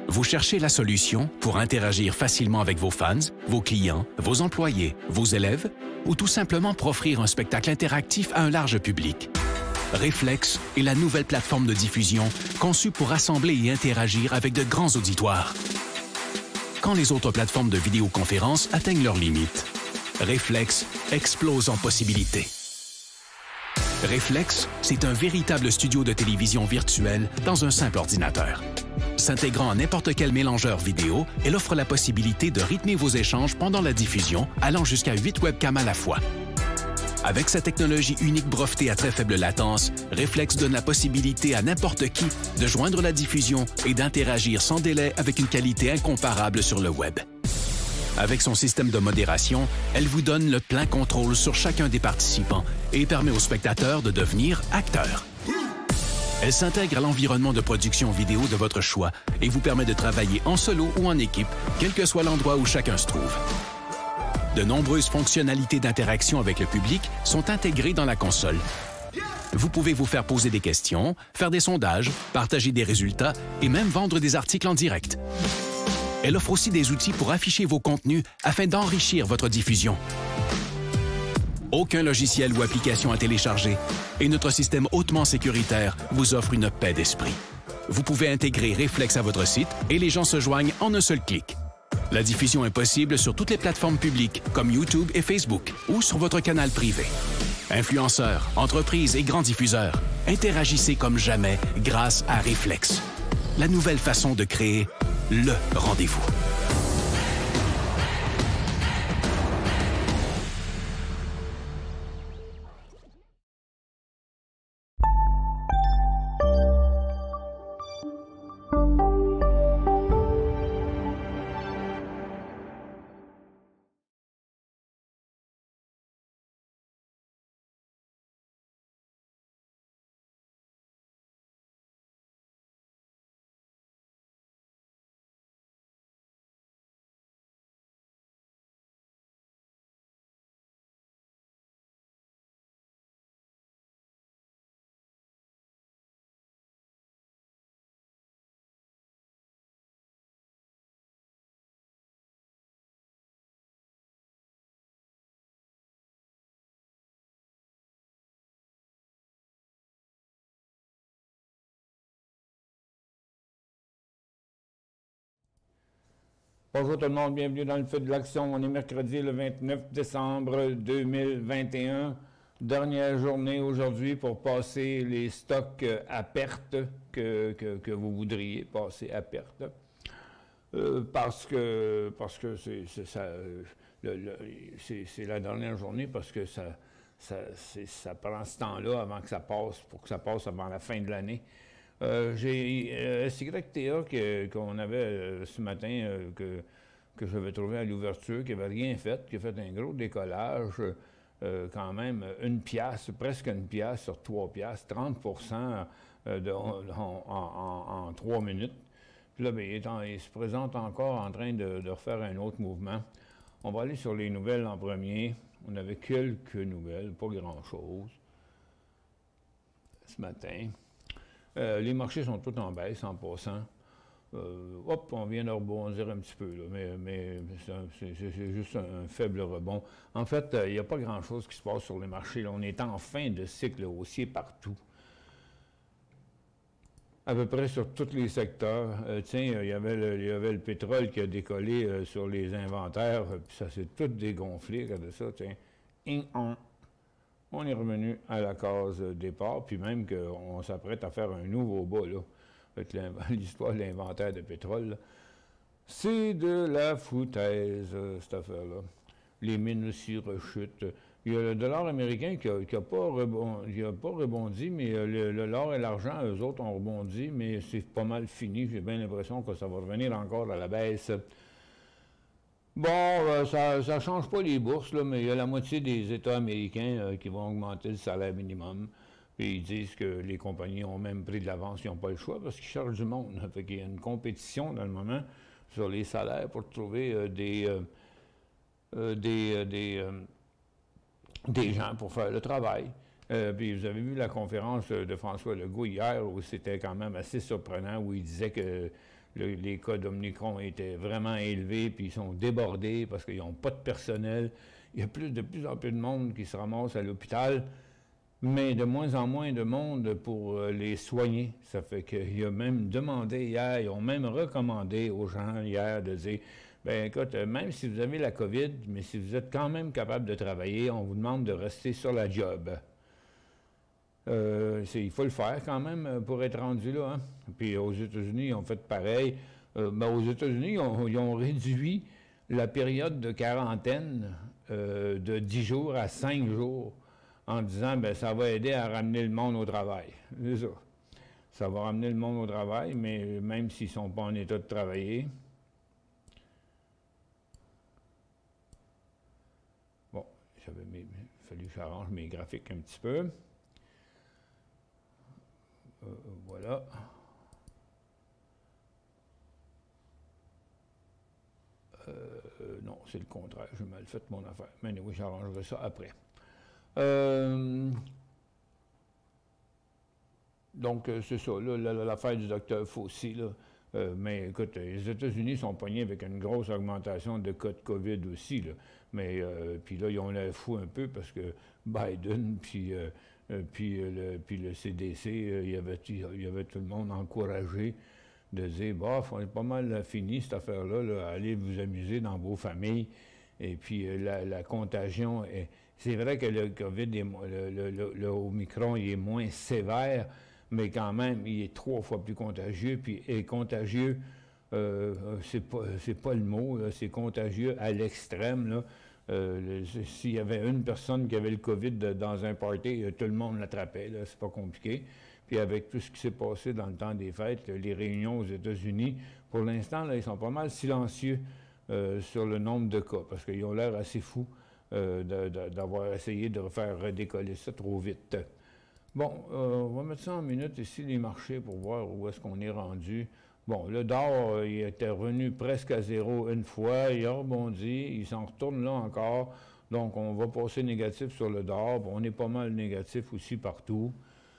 Vous cherchez la solution pour interagir facilement avec vos fans, vos clients, vos employés, vos élèves ou tout simplement pour offrir un spectacle interactif à un large public. Reflex est la nouvelle plateforme de diffusion conçue pour rassembler et interagir avec de grands auditoires. Quand les autres plateformes de vidéoconférence atteignent leurs limites, Reflex explose en possibilités. Reflex, c'est un véritable studio de télévision virtuel dans un simple ordinateur. S'intégrant à n'importe quel mélangeur vidéo, elle offre la possibilité de rythmer vos échanges pendant la diffusion, allant jusqu'à 8 webcams à la fois. Avec sa technologie unique brevetée à très faible latence, Reflex donne la possibilité à n'importe qui de joindre la diffusion et d'interagir sans délai avec une qualité incomparable sur le web. Avec son système de modération, elle vous donne le plein contrôle sur chacun des participants et permet aux spectateurs de devenir acteurs. Elle s'intègre à l'environnement de production vidéo de votre choix et vous permet de travailler en solo ou en équipe, quel que soit l'endroit où chacun se trouve. De nombreuses fonctionnalités d'interaction avec le public sont intégrées dans la console. Vous pouvez vous faire poser des questions, faire des sondages, partager des résultats et même vendre des articles en direct. Elle offre aussi des outils pour afficher vos contenus afin d'enrichir votre diffusion. Aucun logiciel ou application à télécharger et notre système hautement sécuritaire vous offre une paix d'esprit. Vous pouvez intégrer Reflex à votre site et les gens se joignent en un seul clic. La diffusion est possible sur toutes les plateformes publiques comme YouTube et Facebook ou sur votre canal privé. Influenceurs, entreprises et grands diffuseurs, interagissez comme jamais grâce à Reflex. La nouvelle façon de créer le rendez-vous. Bonjour tout le monde, bienvenue dans le feu de l'action. On est mercredi le 29 décembre 2021. Dernière journée aujourd'hui pour passer les stocks à perte que vous voudriez passer à perte. Parce que c'est la dernière journée parce que ça prend ce temps-là avant que ça passe, pour que ça passe avant la fin de l'année. J'ai SYTA qu'on avait ce matin, que j'avais trouvé à l'ouverture, qui n'avait rien fait, qui a fait un gros décollage, quand même une pièce, presque une pièce sur 3 piastres, 30% en 3 minutes. Puis là, bien, il se présente encore en train de refaire un autre mouvement. On va aller sur les nouvelles en premier. On avait quelques nouvelles, pas grand-chose, ce matin. Les marchés sont tous en baisse en passant. Hop, on vient de rebondir un petit peu, là, mais c'est juste un faible rebond. En fait, il n'y a pas grand-chose qui se passe sur les marchés. Là. On est en fin de cycle haussier partout. À peu près sur tous les secteurs. Tiens, il y avait le pétrole qui a décollé sur les inventaires, puis ça s'est tout dégonflé, regardez ça, tiens. On est revenu à la case départ, puis même qu'on s'apprête à faire un nouveau bas, là, avec l'histoire de l'inventaire de pétrole. C'est de la foutaise, cette affaire-là. Les mines aussi rechutent. Il y a le dollar américain qui n'a pas rebondi, mais l'or et l'argent, eux autres, ont rebondi, mais c'est pas mal fini. J'ai bien l'impression que ça va revenir encore à la baisse. Bon, ça ne change pas les bourses, là, mais il y a la moitié des États américains qui vont augmenter le salaire minimum. Puis ils disent que les compagnies ont même pris de l'avance, ils n'ont pas le choix parce qu'ils cherchent du monde. Fait qu'il y a une compétition dans le moment sur les salaires pour trouver des gens pour faire le travail. Puis vous avez vu la conférence de François Legault hier où c'était quand même assez surprenant, où il disait que les cas d'Omicron étaient vraiment élevés, puis ils sont débordés parce qu'ils n'ont pas de personnel. Il y a de plus en plus de monde qui se ramasse à l'hôpital, mais de moins en moins de monde pour les soigner. Ça fait qu'il a même demandé hier, ils ont même recommandé aux gens hier de dire, bien écoute, même si vous avez la COVID, mais si vous êtes quand même capable de travailler, on vous demande de rester sur la job. Il faut le faire quand même pour être rendu là. Hein? Puis aux États-Unis, ils ont fait pareil. Aux États-Unis, ils ont réduit la période de quarantaine de 10 jours à 5 jours en disant ben ça va aider à ramener le monde au travail. C'est ça. Ça va ramener le monde au travail, mais même s'ils ne sont pas en état de travailler. Bon, il fallu que j'arrange mes graphiques un petit peu. Voilà. Non, c'est le contraire. J'ai mal fait mon affaire. Mais oui, j'arrangerai ça après. Donc, c'est ça, l'affaire du docteur Fauci, là. Mais écoute, les États-Unis sont pognés avec une grosse augmentation de cas de COVID aussi, là. Mais, puis là, ils ont l'air fous un peu parce que Biden, puis le CDC, il y avait tout le monde encouragé de dire, bof, on est pas mal fini cette affaire-là, là, allez vous amuser dans vos familles. Et puis la contagion, c'est vrai que le COVID, le Omicron, il est moins sévère, mais quand même, il est 3 fois plus contagieux. Puis contagieux, c'est pas le mot, c'est contagieux à l'extrême, là. S'il y avait une personne qui avait le COVID dans un party, tout le monde l'attrapait, là, c'est pas compliqué. Puis avec tout ce qui s'est passé dans le temps des fêtes, les réunions aux États-Unis, pour l'instant, là, ils sont pas mal silencieux sur le nombre de cas, parce qu'ils ont l'air assez fous d'avoir essayé de faire redécoller ça trop vite. Bon, on va mettre ça en minute ici, les marchés, pour voir où est-ce qu'on est rendu. Bon, le dollar, il était revenu presque à zéro une fois, il a rebondi, il s'en retourne là encore. Donc, on va passer négatif sur le dollar. Bon, on est pas mal négatif aussi partout.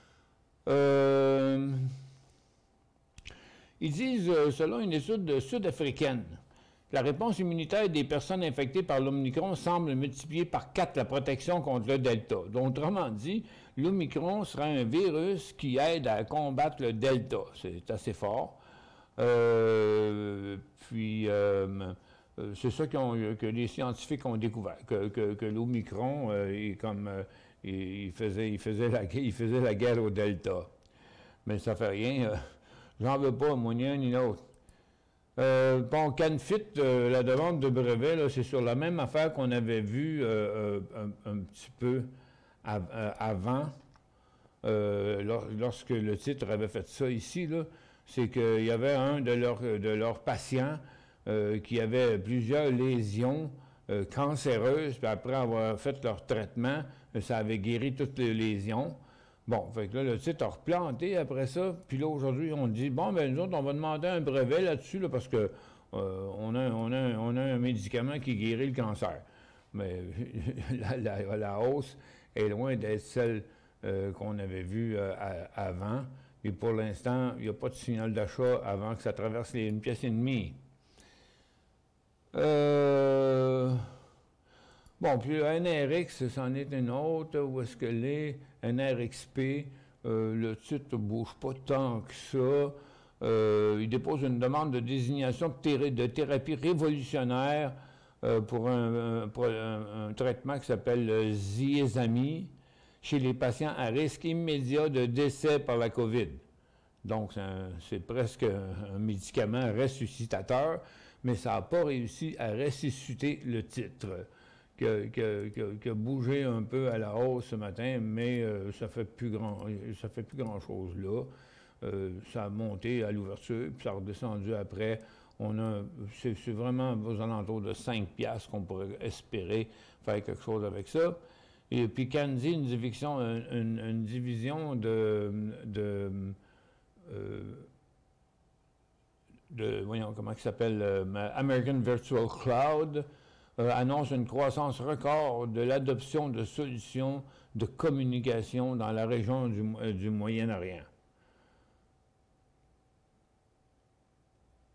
Ils disent, selon une étude sud-africaine, la réponse immunitaire des personnes infectées par l'Omicron semble multiplier par 4 la protection contre le Delta. Donc, autrement dit, l'Omicron sera un virus qui aide à combattre le Delta. C'est assez fort. C'est ça que les scientifiques ont découvert, que l'Omicron, il faisait la guerre au Delta. Mais ça fait rien. J'en veux pas, moi, ni un ni l'autre. Bon, Canfit, la demande de brevet, c'est sur la même affaire qu'on avait vu un petit peu avant, lorsque le titre avait fait ça ici, là. C'est qu'il y avait un de leurs patients qui avait plusieurs lésions cancéreuses, puis après avoir fait leur traitement, ça avait guéri toutes les lésions. Bon, fait que là, le titre a replanté après ça, puis là, aujourd'hui, on dit, bon, ben nous autres, on va demander un brevet là-dessus, là, parce que on a un médicament qui guérit le cancer. Mais la hausse est loin d'être celle qu'on avait vue avant. Et pour l'instant, il n'y a pas de signal d'achat avant que ça traverse une pièce et demie. Bon, puis le NRX, c'en est une autre. Où est-ce qu'elle est? NRXP, le titre ne bouge pas tant que ça. Il dépose une demande de désignation de thérapie révolutionnaire pour un traitement qui s'appelle Zyezami chez les patients à risque immédiat de décès par la COVID. Donc, c'est presque un médicament ressuscitateur, mais ça n'a pas réussi à ressusciter le titre, qui a bougé un peu à la hausse ce matin, mais ça fait plus grand-chose là. Ça a monté à l'ouverture, puis ça a redescendu après. C'est vraiment aux alentours de 5 piastres qu'on pourrait espérer faire quelque chose avec ça. Et puis Candy, une division voyons, comment il s'appelle, American Virtual Cloud, annonce une croissance record de l'adoption de solutions de communication dans la région du Moyen-Orient.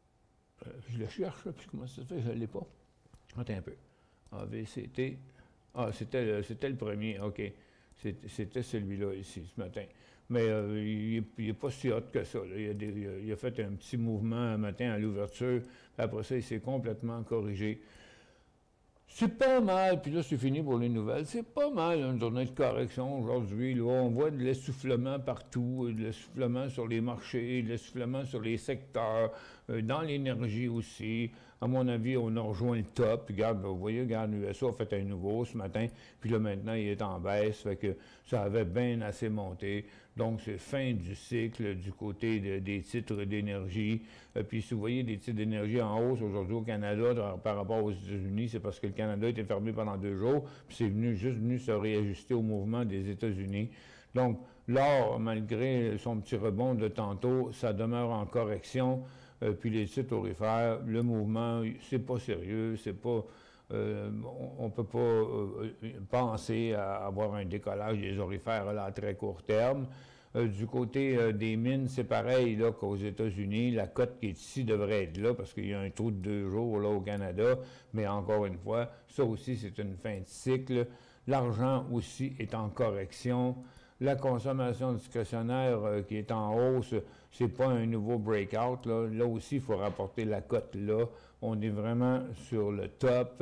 Je le cherche, là, puis comment ça se fait, je ne l'ai pas. Attends un peu. AVCT. Ah, c'était le premier, OK. C'était celui-là ici, ce matin. Mais il n'est pas si hot que ça. Là. Il a fait un petit mouvement un matin à l'ouverture, après ça, il s'est complètement corrigé. C'est pas mal, puis là, c'est fini pour les nouvelles. C'est pas mal une journée de correction aujourd'hui. Là, on voit de l'essoufflement partout, de l'essoufflement sur les marchés, de l'essoufflement sur les secteurs, dans l'énergie aussi. À mon avis, on a rejoint le top. Regarde, vous voyez, regarde, l'USA a fait un nouveau ce matin, puis là, maintenant, il est en baisse, fait que ça avait bien assez monté. Donc, c'est fin du cycle du côté des titres d'énergie. Puis, si vous voyez des titres d'énergie en hausse aujourd'hui au Canada par rapport aux États-Unis, c'est parce que le Canada était fermé pendant 2 jours, puis c'est juste venu se réajuster au mouvement des États-Unis. Donc, l'or, malgré son petit rebond de tantôt, ça demeure en correction. Puis les titres aurifères, le mouvement, c'est pas sérieux, c'est pas... on ne peut pas penser à avoir un décollage des aurifères là, à très court terme. Du côté des mines, c'est pareil là, qu'aux États-Unis. La cote qui est ici devrait être là parce qu'il y a un trou de 2 jours là, au Canada. Mais encore une fois, ça aussi, c'est une fin de cycle. L'argent aussi est en correction. La consommation discrétionnaire qui est en hausse, c'est pas un nouveau breakout. Là aussi, il faut rapporter la cote là. On est vraiment sur le top.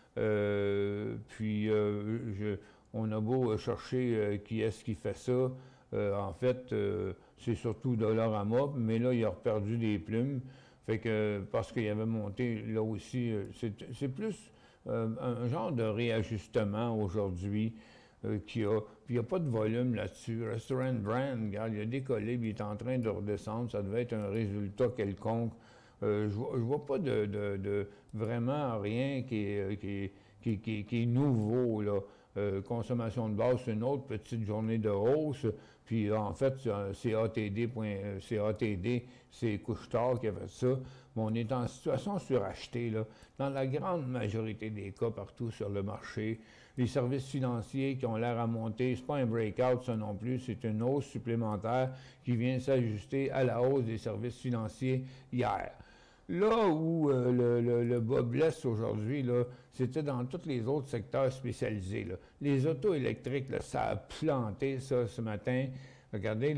On a beau chercher qui est-ce qui fait ça. En fait, c'est surtout Dollarama, mais là, il a perdu des plumes. Fait que, parce qu'il avait monté, là aussi, c'est plus un genre de réajustement aujourd'hui qu'il y a. Puis il n'y a pas de volume là-dessus. Restaurant Brand, regarde, il a décollé, puis il est en train de redescendre. Ça devait être un résultat quelconque. Je vois pas de vraiment rien qui est nouveau, là. Consommation de base, c'est une autre petite journée de hausse. Puis en fait, c'est ATD, c'est Couche-Tard qui a fait ça. Mais on est en situation surachetée, là. Dans la grande majorité des cas, partout sur le marché, les services financiers qui ont l'air à monter, c'est pas un breakout, ça non plus, c'est une hausse supplémentaire qui vient s'ajuster à la hausse des services financiers hier. Là où le bas blesse aujourd'hui, c'était dans tous les autres secteurs spécialisés. Là. Les autos électriques, là, ça a planté ça ce matin. Regardez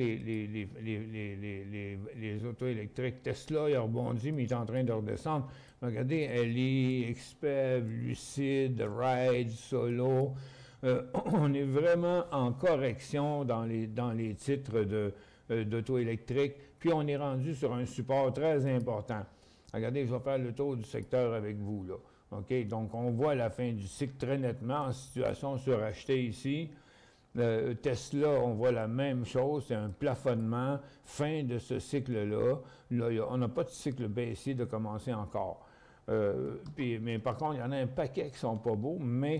les autos électriques. Tesla, il a rebondi, mais il est en train de redescendre. Regardez, LI, XPEV, Lucid, Ride, Solo. On est vraiment en correction dans les titres d'auto électriques. Puis on est rendu sur un support très important. Regardez, je vais faire le tour du secteur avec vous, là. OK? Donc, on voit la fin du cycle très nettement en situation surachetée ici. Tesla, on voit la même chose, c'est un plafonnement, fin de ce cycle-là. Là, on n'a pas de cycle baissier de commencer encore. Mais par contre, il y en a un paquet qui ne sont pas beaux, mais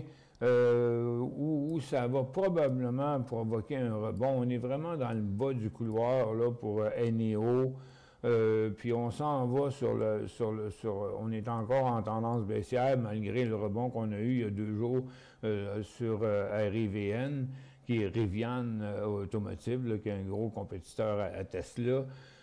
où ça va probablement provoquer un rebond. On est vraiment dans le bas du couloir là, pour NEO. Puis on s'en va on est encore en tendance baissière malgré le rebond qu'on a eu il y a 2 jours sur RIVN, qui est Rivian Automotive, là, qui est un gros compétiteur à Tesla.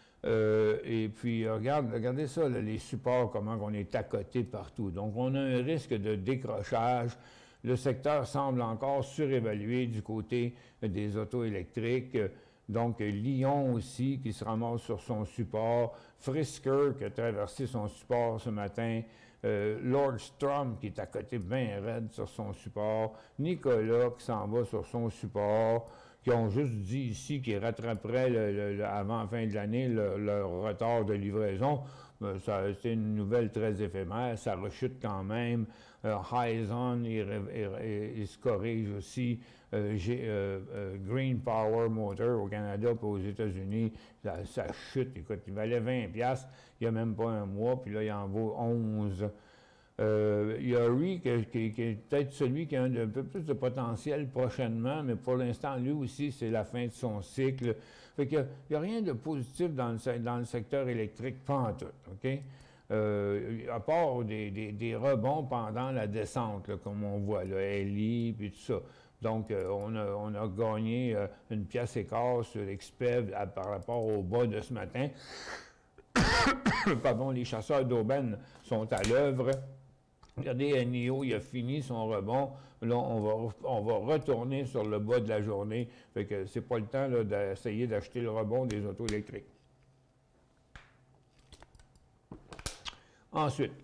Et puis regardez ça, là, les supports, comment on est à côté partout. Donc on a un risque de décrochage. Le secteur semble encore surévalué du côté des autos électriques. Donc, Lyon aussi, qui se ramasse sur son support. Frisker, qui a traversé son support ce matin. Nordstrom, qui est à côté bien raide sur son support. Nicolas, qui s'en va sur son support. Qui ont juste dit ici qu'ils rattraperaient avant la fin de l'année leur retard de livraison. C'est une nouvelle très éphémère. Ça rechute quand même. Hyzon, il se corrige aussi. Green Power Motor au Canada et aux États-Unis, ça chute. Écoute, il valait 20$ il n'y a même pas un mois, puis là, il en vaut 11. Il y a REE qui est peut-être celui qui a un peu plus de potentiel prochainement, mais pour l'instant, lui aussi, c'est la fin de son cycle. Fait qu'il n'y a rien de positif dans le secteur électrique, pas en tout, OK? À part des rebonds pendant la descente, là, comme on voit, là, LI, puis tout ça. Donc, on a gagné une pièce et quart sur XPEV par rapport au bas de ce matin. Pardon, les chasseurs d'aubaine sont à l'œuvre. Regardez, NIO, il a fini son rebond. Là, on va retourner sur le bas de la journée. Fait que c'est pas le temps d'essayer d'acheter le rebond des autos électriques. Ensuite,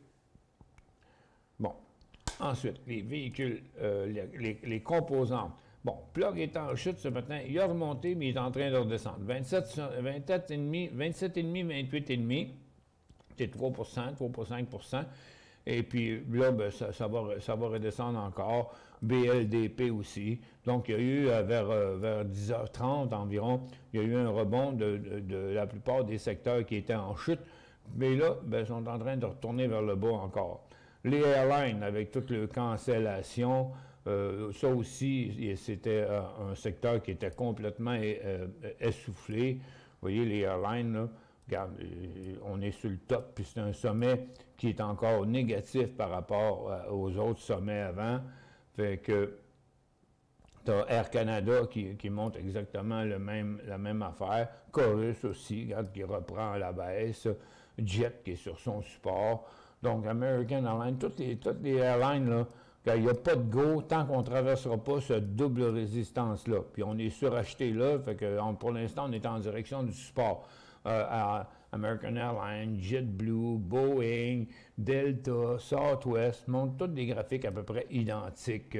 les véhicules, les composantes. Bon, Plug est en chute ce matin. Il a remonté, mais il est en train de redescendre. 27,5, 28,5. C'est 3,5 Et puis là, ben, ça va redescendre encore. BLDP aussi. Donc, il y a eu, vers 10h30 environ, il y a eu un rebond de la plupart des secteurs qui étaient en chute. Mais là, ben, ils sont en train de retourner vers le bas encore. Les airlines, avec toutes les cancellations, ça aussi, c'était un secteur qui était complètement essoufflé. Vous voyez, les airlines, là, regarde, on est sur le top, puis c'est un sommet qui est encore négatif par rapport aux autres sommets avant. Fait que tu as Air Canada qui monte exactement la même affaire. Chorus aussi, regarde, qui reprend à la baisse. Jet qui est sur son support. Donc, American Airlines, toutes les airlines, là, quand il n'y a pas de go, tant qu'on ne traversera pas cette double résistance-là. Puis on est suracheté là, fait que pour l'instant, on est en direction du support. American Airlines, JetBlue, Boeing, Delta, Southwest, montrent tous des graphiques à peu près identiques.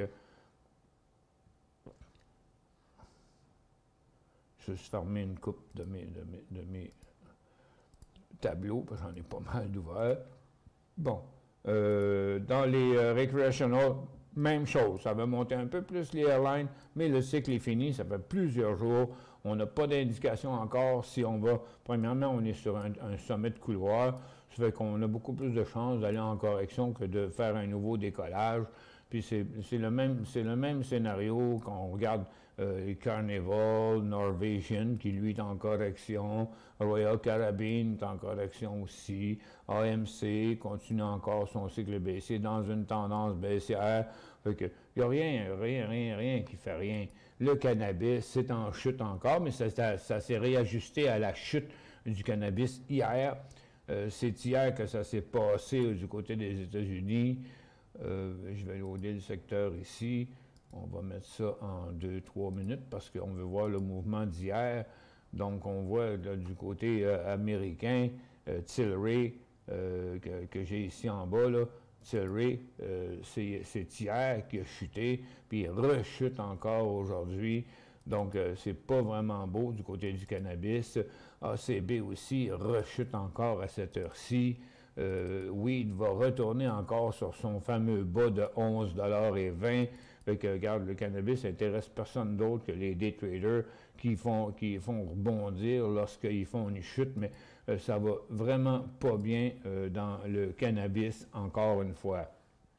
Je vais juste fermer une coupe de mes tableaux, parce que j'en ai pas mal d'ouverts. Bon. Dans les recreational, même chose. Ça va monter un peu plus les airlines, mais le cycle est fini. Ça fait plusieurs jours. On n'a pas d'indication encore si on va... Premièrement, on est sur un sommet de couloir. Ça fait qu'on a beaucoup plus de chances d'aller en correction que de faire un nouveau décollage. Puis c'est le même scénario quand on regarde Carnival, Norwegian, qui lui est en correction, Royal Caribbean est en correction aussi, AMC continue encore son cycle baissier dans une tendance baissière. Fait que il n'y a rien qui fait rien. Le cannabis, c'est en chute encore, mais ça s'est réajusté à la chute du cannabis hier. C'est hier que ça s'est passé du côté des États-Unis. Je vais loader le secteur ici. On va mettre ça en 2-3 minutes parce qu'on veut voir le mouvement d'hier. Donc, on voit là, du côté américain, Tilray, que j'ai ici en bas, là. Tilray, c'est hier qui a chuté, puis il rechute encore aujourd'hui. Donc, c'est pas vraiment beau du côté du cannabis. ACB aussi rechute encore à cette heure-ci. Weed va retourner encore sur son fameux bas de 11,20 $. Fait que, regarde, le cannabis n'intéresse personne d'autre que les day traders qui font rebondir lorsqu'ils font une chute, mais ça va vraiment pas bien dans le cannabis, encore une fois.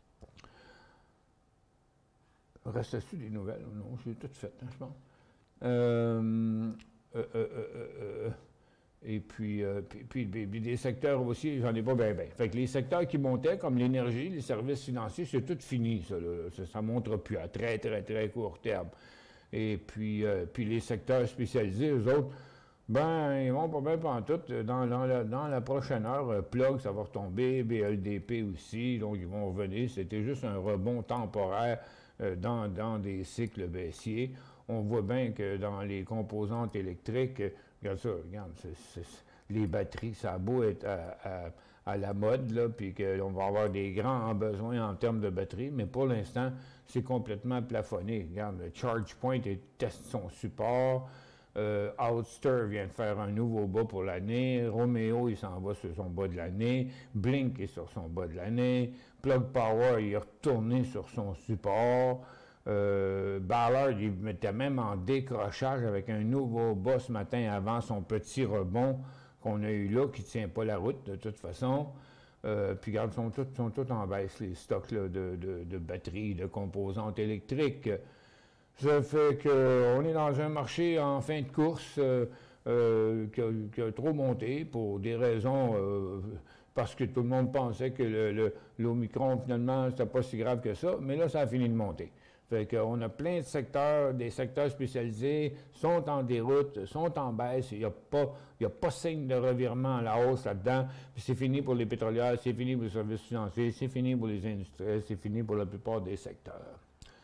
Reste-tu des nouvelles? Non, j'ai tout fait, hein, je pense. Et puis des secteurs aussi, j'en ai pas bien. Fait que les secteurs qui montaient, comme l'énergie, les services financiers, c'est tout fini, ça. Ça ne montre plus à très, très, très court terme. Et puis les secteurs spécialisés, eux autres, ben, ils vont pas bien pantoute. Dans la prochaine heure, Plug, ça va retomber, BLDP aussi, donc ils vont revenir. C'était juste un rebond temporaire dans des cycles baissiers. On voit bien que dans les composantes électriques, regarde ça, regarde, les batteries, ça a beau être à la mode, là, puis qu'on va avoir des grands besoins en termes de batterie, mais pour l'instant, c'est complètement plafonné. Regarde, le ChargePoint teste son support, Outster vient de faire un nouveau bas pour l'année, Romeo, il s'en va sur son bas de l'année, Blink est sur son bas de l'année, Plug Power, il est retourné sur son support, Ballard, il était même en décrochage avec un nouveau bas ce matin avant son petit rebond qu'on a eu là, qui ne tient pas la route de toute façon. Puis regarde, sont tous en baisse, les stocks là, de batteries, de composantes électriques. Ça fait qu'on est dans un marché en fin de course qui a trop monté pour des raisons... parce que tout le monde pensait que l'Omicron, finalement, c'était pas si grave que ça, mais là, ça a fini de monter. Fait qu'on a plein de secteurs, des secteurs spécialisés, sont en déroute, sont en baisse. Il n'y a pas signe de revirement à la hausse là-dedans. Puis c'est fini pour les pétrolières, c'est fini pour les services financiers, c'est fini pour les industriels, c'est fini pour la plupart des secteurs.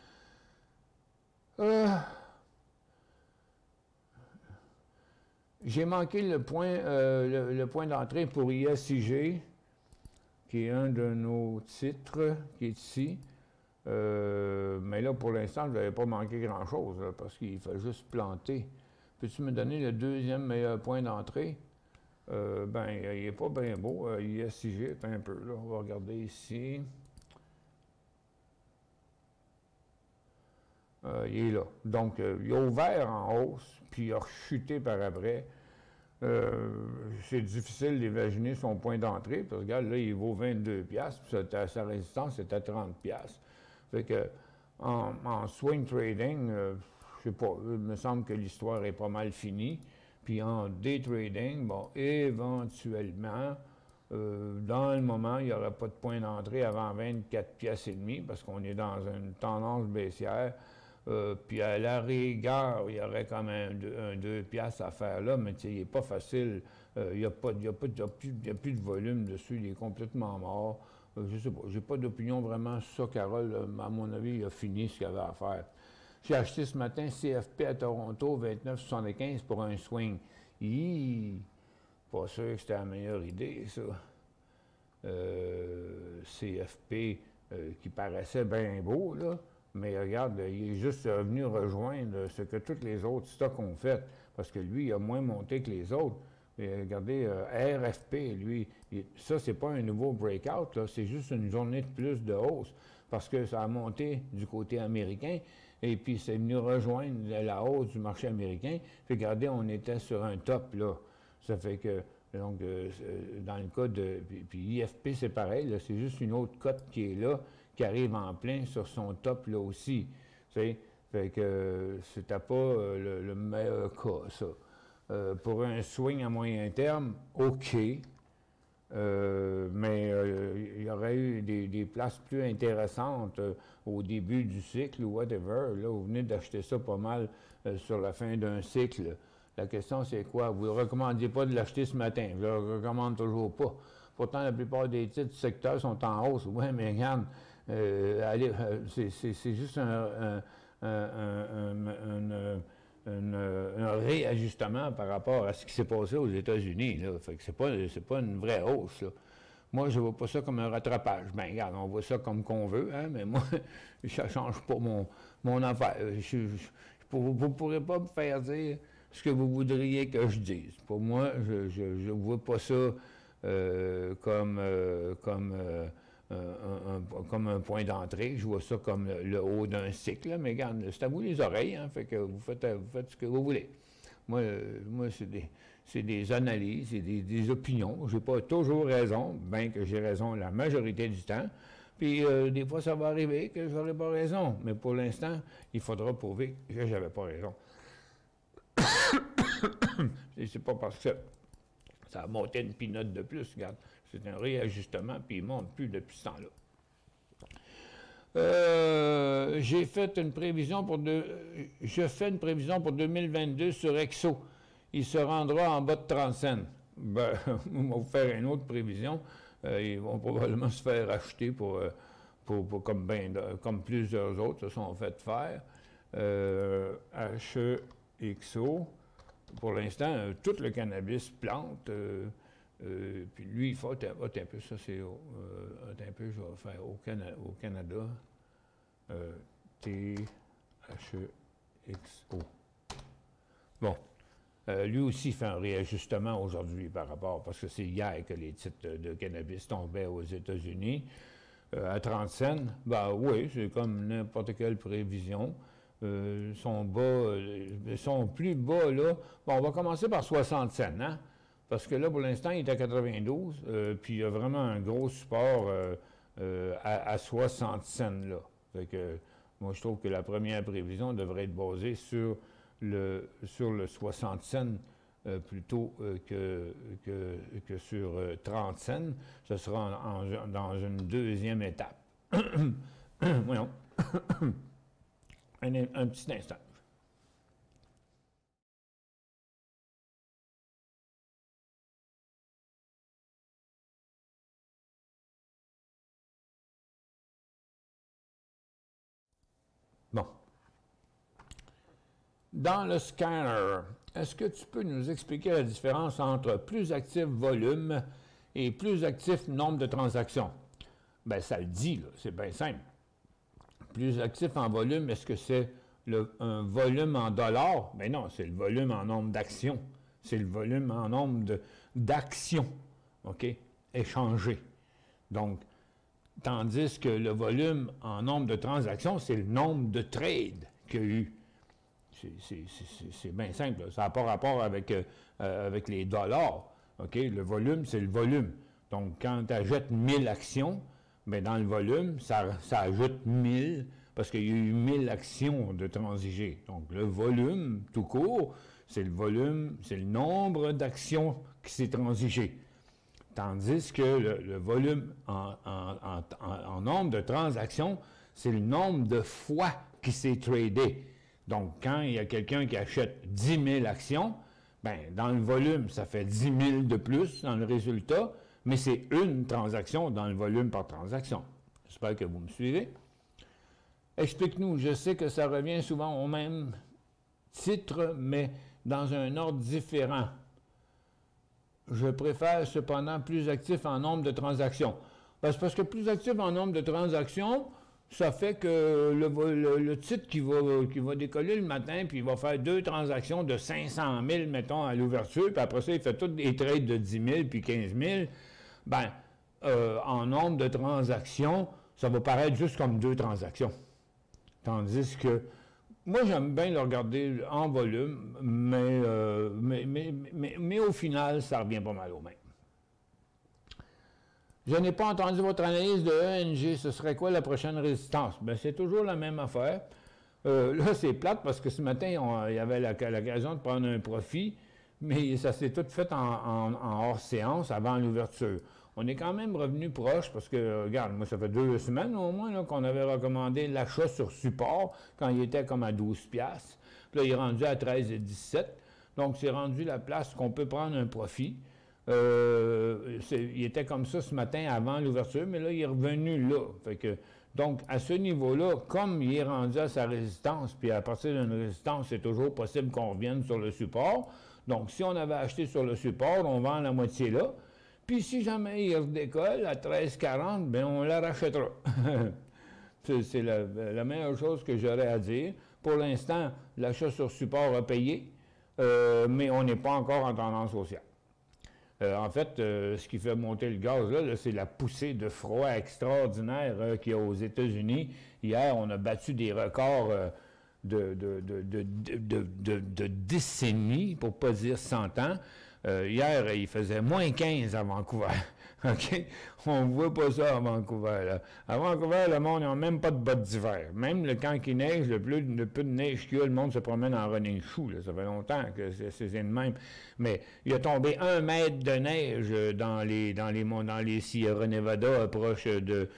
J'ai manqué le point d'entrée pour ISIG, qui est un de nos titres, qui est ici. Mais là, pour l'instant, je n'avais pas manqué grand-chose, parce qu'il fait juste planter. Peux-tu me donner le deuxième meilleur point d'entrée? Ben, il n'est pas bien beau. ISIG, un peu, là. On va regarder ici. Il est là. Donc, il a ouvert en hausse, puis il a rechuté par après. C'est difficile d'imaginer son point d'entrée, parce que regarde, là, il vaut 22$, puis sa résistance est à 30$. Fait que, en swing trading, je sais pas, il me semble que l'histoire est pas mal finie. Puis en day trading, bon, éventuellement, dans le moment, il n'y aura pas de point d'entrée avant 24,5$, parce qu'on est dans une tendance baissière. Puis à la rigueur, il y aurait quand même un 2$ à faire là, mais il n'est pas facile. Il n'y a plus de volume dessus, il est complètement mort. Je ne sais pas, j'ai pas d'opinion vraiment sur ça, Carole. À mon avis, il a fini ce qu'il avait à faire. J'ai acheté ce matin CFP à Toronto, 29,75 pour un swing. Pas sûr que c'était la meilleure idée, ça. CFP qui paraissait bien beau, là. Mais regarde, il est juste venu rejoindre ce que tous les autres stocks ont fait, parce que lui, il a moins monté que les autres. Et regardez, RFP, lui, ça, c'est pas un nouveau breakout, là, c'est juste une journée de plus de hausse, parce que ça a monté du côté américain, et puis c'est venu rejoindre la hausse du marché américain. Puis regardez, on était sur un top, là. Ça fait que, donc, dans le cas de... Puis IFP, c'est pareil, là, c'est juste une autre cote qui est là, qui arrive en plein sur son top là aussi. Tu sais, fait que c'était pas le meilleur cas, ça. Pour un swing à moyen terme, OK. Mais il y aurait eu des places plus intéressantes au début du cycle ou whatever. Là, vous venez d'acheter ça pas mal sur la fin d'un cycle. La question, c'est quoi? Vous ne recommandiez pas de l'acheter ce matin. Je ne le recommande toujours pas. Pourtant, la plupart des titres du secteur sont en hausse. Oui, mais regarde, c'est juste un réajustement par rapport à ce qui s'est passé aux États-Unis. Fait que c'est pas une vraie hausse, là. Moi, je ne vois pas ça comme un rattrapage. Bien, regarde, on voit ça comme qu'on veut, hein, mais moi, ça ne change pas mon affaire. Vous ne pourrez pas me faire dire ce que vous voudriez que je dise. Pour moi, je ne vois pas ça comme un point d'entrée. Je vois ça comme le haut d'un cycle. Là. Mais regarde, c'est à vous les oreilles, hein, fait que vous faites ce que vous voulez. Moi c'est des analyses, c'est des opinions. Je n'ai pas toujours raison, bien que j'ai raison la majorité du temps. Puis des fois, ça va arriver que je n'aurai pas raison. Mais pour l'instant, il faudra prouver que je n'avais pas raison. C'est pas parce que ça a monté une pinotte de plus, regarde. C'est un réajustement, puis il ne monte plus depuis ce temps-là. Je fais une prévision pour 2022 sur Exo. Il se rendra en bas de 30 cents. Ben, on va vous faire une autre prévision. Ils vont probablement se faire acheter comme plusieurs autres se sont fait faire. HEXO. Pour l'instant, tout le cannabis plante. Puis lui, il faut un peu, ça c'est un peu, je vais faire au Canada. THEXO. Bon. Lui aussi fait un réajustement aujourd'hui par rapport, parce que c'est hier que les titres de cannabis tombaient aux États-Unis. À 30 cents, ben oui, c'est comme n'importe quelle prévision. Sont plus bas, là. Bon, on va commencer par 60 cents, hein? Parce que là, pour l'instant, il est à 92, puis il y a vraiment un gros support à 60 cents, là. Fait que, moi, je trouve que la première prévision devrait être basée sur le 60 cents plutôt que sur 30 cents. Ce sera dans une deuxième étape. Voyons. un petit instant. Bon. Dans le scanner, est-ce que tu peux nous expliquer la différence entre plus actif volume et plus actif nombre de transactions? Bien, ça le dit, c'est bien simple. Plus actif en volume, est-ce que c'est un volume en dollars? Bien non, c'est le volume en nombre d'actions. C'est le volume en nombre d'actions, OK, échangées. Donc, tandis que le volume en nombre de transactions, c'est le nombre de trades qu'il y a eu. C'est bien simple. Ça n'a pas rapport avec les dollars. OK? Le volume, c'est le volume. Donc, quand tu achètes 1000 actions, bien, dans le volume, ça ajoute 1000 parce qu'il y a eu 1000 actions de transigées. Donc, le volume, tout court, c'est le volume, c'est le nombre d'actions qui s'est transigé. Tandis que le volume en nombre de transactions, c'est le nombre de fois qui s'est tradé. Donc, quand il y a quelqu'un qui achète 10 000 actions, bien, dans le volume, ça fait 10 000 de plus dans le résultat, mais c'est une transaction dans le volume par transaction. J'espère que vous me suivez. Explique-nous, je sais que ça revient souvent au même titre, mais dans un ordre différent. Je préfère cependant plus actif en nombre de transactions. Ben, c'est parce que plus actif en nombre de transactions, ça fait que le titre qui va décoller le matin, puis il va faire 2 transactions de 500 000, mettons, à l'ouverture, puis après ça, il fait tous des trades de 10 000 puis 15 000, bien, en nombre de transactions, ça va paraître juste comme 2 transactions. Tandis que, moi, j'aime bien le regarder en volume, mais au final, ça revient pas mal au même. Je n'ai pas entendu votre analyse de ENG. Ce serait quoi la prochaine résistance? Bien, c'est toujours la même affaire. Là, c'est plate parce que ce matin, il y avait l'occasion de prendre un profit, mais ça s'est tout fait en hors séance avant l'ouverture. On est quand même revenu proche parce que, regarde, moi, ça fait 2 semaines au moins qu'on avait recommandé l'achat sur support quand il était comme à 12$. Puis là, il est rendu à 13,17$. Donc, c'est rendu la place qu'on peut prendre un profit. Il était comme ça ce matin avant l'ouverture, mais là, il est revenu là. Fait que, donc, à ce niveau-là, comme il est rendu à sa résistance, puis à partir d'une résistance, c'est toujours possible qu'on revienne sur le support. Donc, si on avait acheté sur le support, on vend la moitié là. Puis, si jamais il redécolle à 13,40, bien, on la rachètera. C'est la meilleure chose que j'aurais à dire. Pour l'instant, l'achat sur support a payé, mais on n'est pas encore en tendance haussière. En fait, ce qui fait monter le gaz, là c'est la poussée de froid extraordinaire qu'il y a aux États-Unis. Hier, on a battu des records de décennies, pour ne pas dire 100 ans. Hier, il faisait moins 15 à Vancouver. OK? On ne voit pas ça à Vancouver. Là. À Vancouver, le monde n'a même pas de bottes d'hiver. Même quand il neige, le peu de neige qu'il y a, le monde se promène en running shoe. Là. Ça fait longtemps que c'est de même. Mais il a tombé 1 mètre de neige dans les Sierra Nevada, proche de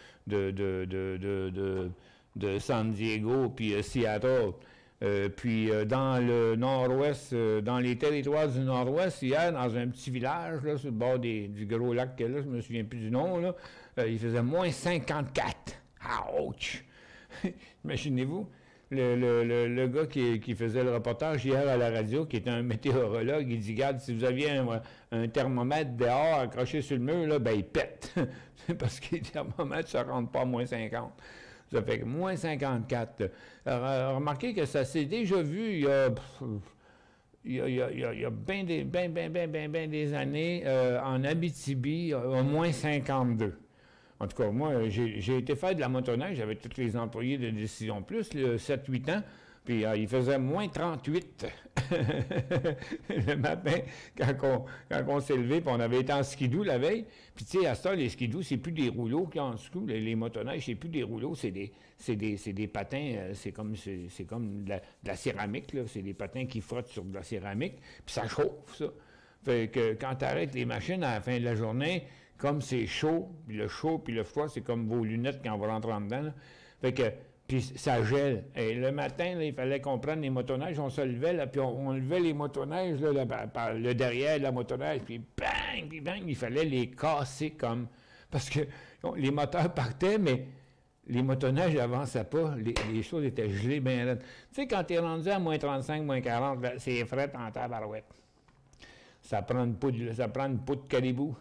San Diego puis Seattle. Puis dans le nord-ouest, dans les territoires du nord-ouest, hier, dans un petit village, là, sur le bord du gros lac qu'il y a là, je ne me souviens plus du nom, là, il faisait moins 54. Ouch! Imaginez-vous, le gars qui faisait le reportage hier à la radio, qui était un météorologue, il dit, regarde, si vous aviez un thermomètre dehors accroché sur le mur, là, ben il pète. Parce que les thermomètres ne se rendent pas à moins 50. Ça fait que moins 54. Remarquez que ça s'est déjà vu il y a bien des années en Abitibi, au moins 52. En tout cas, moi, j'ai été faire de la motoneige avec tous les employés de Décision Plus, 7-8 ans, puis il faisait moins 38 le matin quand on s'est levé, puis on avait été en skidoo la veille. Puis tu sais, à ce temps, les skidoo, c'est plus des rouleaux qu'il y a en dessous. Les motoneiges, c'est plus des rouleaux, c'est des patins, c'est comme de la céramique, là. C'est des patins qui frottent sur de la céramique, puis ça chauffe, ça. Fait que quand tu arrêtes les machines à la fin de la journée, comme c'est chaud, puis le froid, c'est comme vos lunettes quand on va rentrer en dedans, là. Fait que puis ça gèle. Et le matin, là, il fallait qu'on prenne les motoneiges, on se levait, là, puis on levait les motoneiges là, par le derrière de la motoneige, puis bang, il fallait les casser comme... Parce que les moteurs partaient, mais les motoneiges n'avançaient pas, les choses étaient gelées bien raides. Tu sais, quand tu es rendu à moins 35, moins 40, là, c'est fret en tabarouette. Ça prend une poudre de caribou.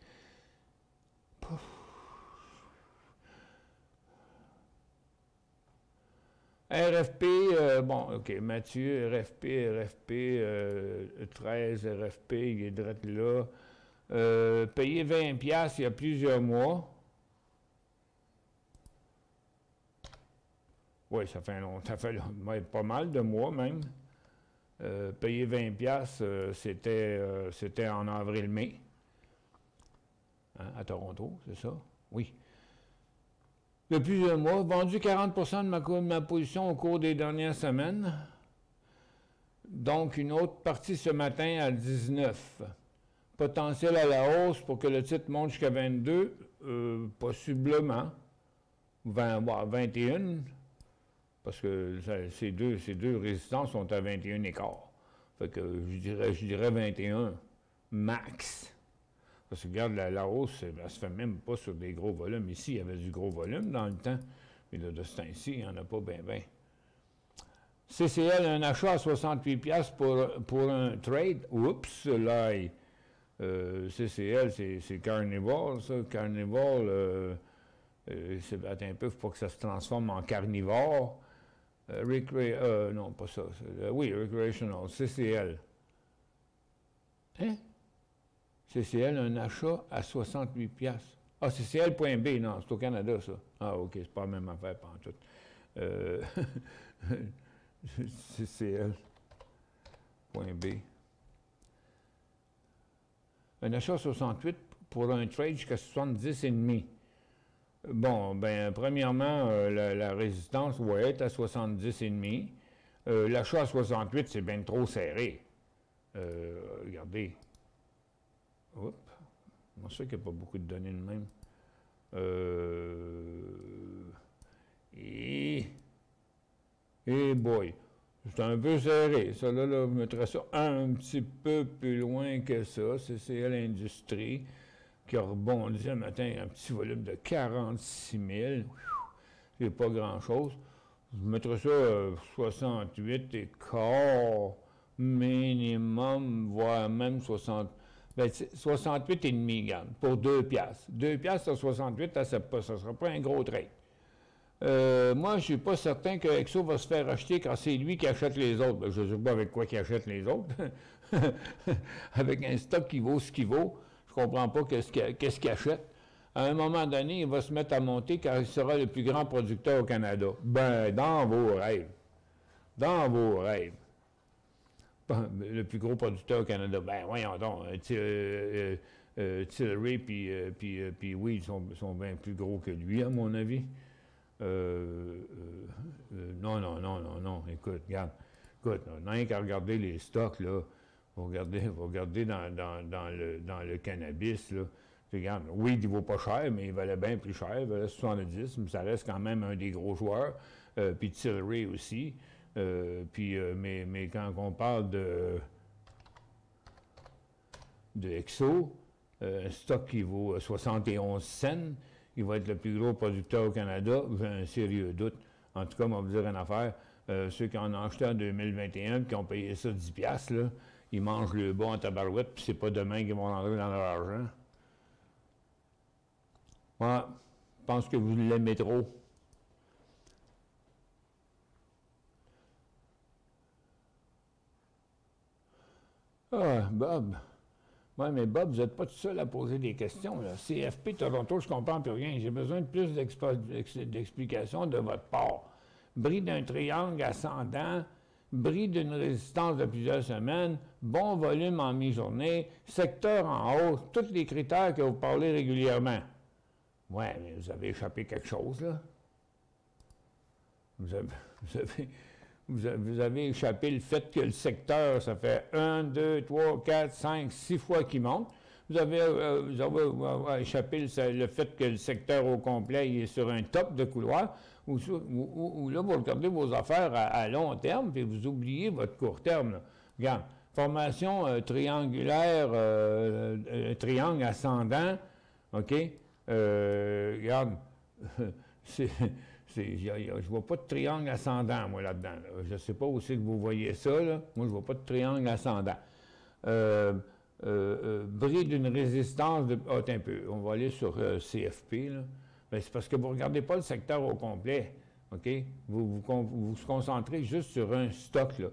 Pouf. RFP, bon, OK, Mathieu, RFP, 13, RFP, il est direct là. Payer 20$ il y a plusieurs mois. Oui, ça fait pas mal de mois même. Payer 20$, c'était en avril-mai. Hein, à Toronto, c'est ça? Oui. Il y a plusieurs mois, vendu 40% de ma position au cours des dernières semaines. Donc, une autre partie ce matin à 19. Potentiel à la hausse pour que le titre monte jusqu'à 22, possiblement. 21, parce que ces deux résistances sont à 21 écarts. Fait que je dirais 21 max. Parce que regarde, la hausse, elle ne se fait même pas sur des gros volumes. Ici, il y avait du gros volume dans le temps, mais là, de ce temps-ci, il n'y en a pas bien. CCL, un achat à 68$ pour un trade. Oups, là, CCL, c'est Carnival, ça. Carnival, attends un peu, il ne faut pas que ça se transforme en carnivore. Non, pas ça. Oui, Recreational, CCL. Hein? CCL, un achat à 68$. Ah, CCL.B, non, c'est au Canada, ça. Ah, OK, c'est pas la même affaire, pantoute. CCL.B. Un achat à 68 pour un trade jusqu'à 70,5. Bon, ben, premièrement, la résistance va être à 70,5. L'achat à 68, c'est bien trop serré. Regardez. Oups. Je sais qu'il n'y a pas beaucoup de données de même. Et boy, c'est un peu serré. Ça, là, je mettrais ça un petit peu plus loin que ça. CCL Industrie qui a rebondi ce matin un petit volume de 46 000. C'est pas grand-chose. Je mettrais ça 68 et quart minimum, voire même 60. Ben, 68,5, regarde, pour 2$. 2$ à 68, ça ne sera pas un gros trade. Moi, je ne suis pas certain que Exo va se faire acheter quand c'est lui qui achète les autres. Ben, je ne sais pas avec quoi il achète les autres. Avec un stock qui vaut ce qu'il vaut, je ne comprends pas qu'est-ce qu'il achète. À un moment donné, il va se mettre à monter car il sera le plus grand producteur au Canada. Ben, dans vos rêves. Dans vos rêves. Le plus gros producteur au Canada. Ben, voyons donc. Tillery puis Weed sont bien plus gros que lui, à mon avis. Non. Écoute, regarde. Écoute, non, rien qu'à regarder les stocks, là. Vous regardez dans le cannabis, là. Regarde, Weed, il vaut pas cher, mais il valait bien plus cher. Il valait 70, mais ça reste quand même un des gros joueurs. Puis Tillery aussi. Mais quand on parle de Exo, un stock qui vaut 71 cents, il va être le plus gros producteur au Canada, j'ai un sérieux doute. En tout cas, on va vous dire une affaire, ceux qui en ont acheté en 2021 et qui ont payé ça 10$, là, ils mangent le bas en tabarouette, puis c'est pas demain qu'ils vont rentrer dans leur argent. Moi, je pense que vous l'aimez trop. Ah, Bob. Oui, mais Bob, vous n'êtes pas tout seul à poser des questions. Là. CFP Toronto, je ne comprends plus rien. J'ai besoin de plus d'explications de votre part. Bris d'un triangle ascendant, bris d'une résistance de plusieurs semaines, bon volume en mi-journée, secteur en hausse, tous les critères que vous parlez régulièrement. Oui, mais vous avez échappé quelque chose, là. Vous avez échappé le fait que le secteur, ça fait 1, 2, 3, 4, 5, 6 fois qu'il monte. vous avez échappé le fait que le secteur au complet il est sur un top de couloir, ou là, vous regardez vos affaires à long terme, puis vous oubliez votre court terme. Là. Regarde, formation triangulaire, triangle ascendant, OK? Regarde, je vois pas de triangle ascendant, moi, là-dedans. Là. Je ne sais pas où c'est que vous voyez ça, là. Moi, je vois pas de triangle ascendant. Bris d'une résistance de... Ah, un peu. On va aller sur CFP, là. Ben, c'est parce que vous ne regardez pas le secteur au complet, OK? Vous vous concentrez juste sur un stock, là.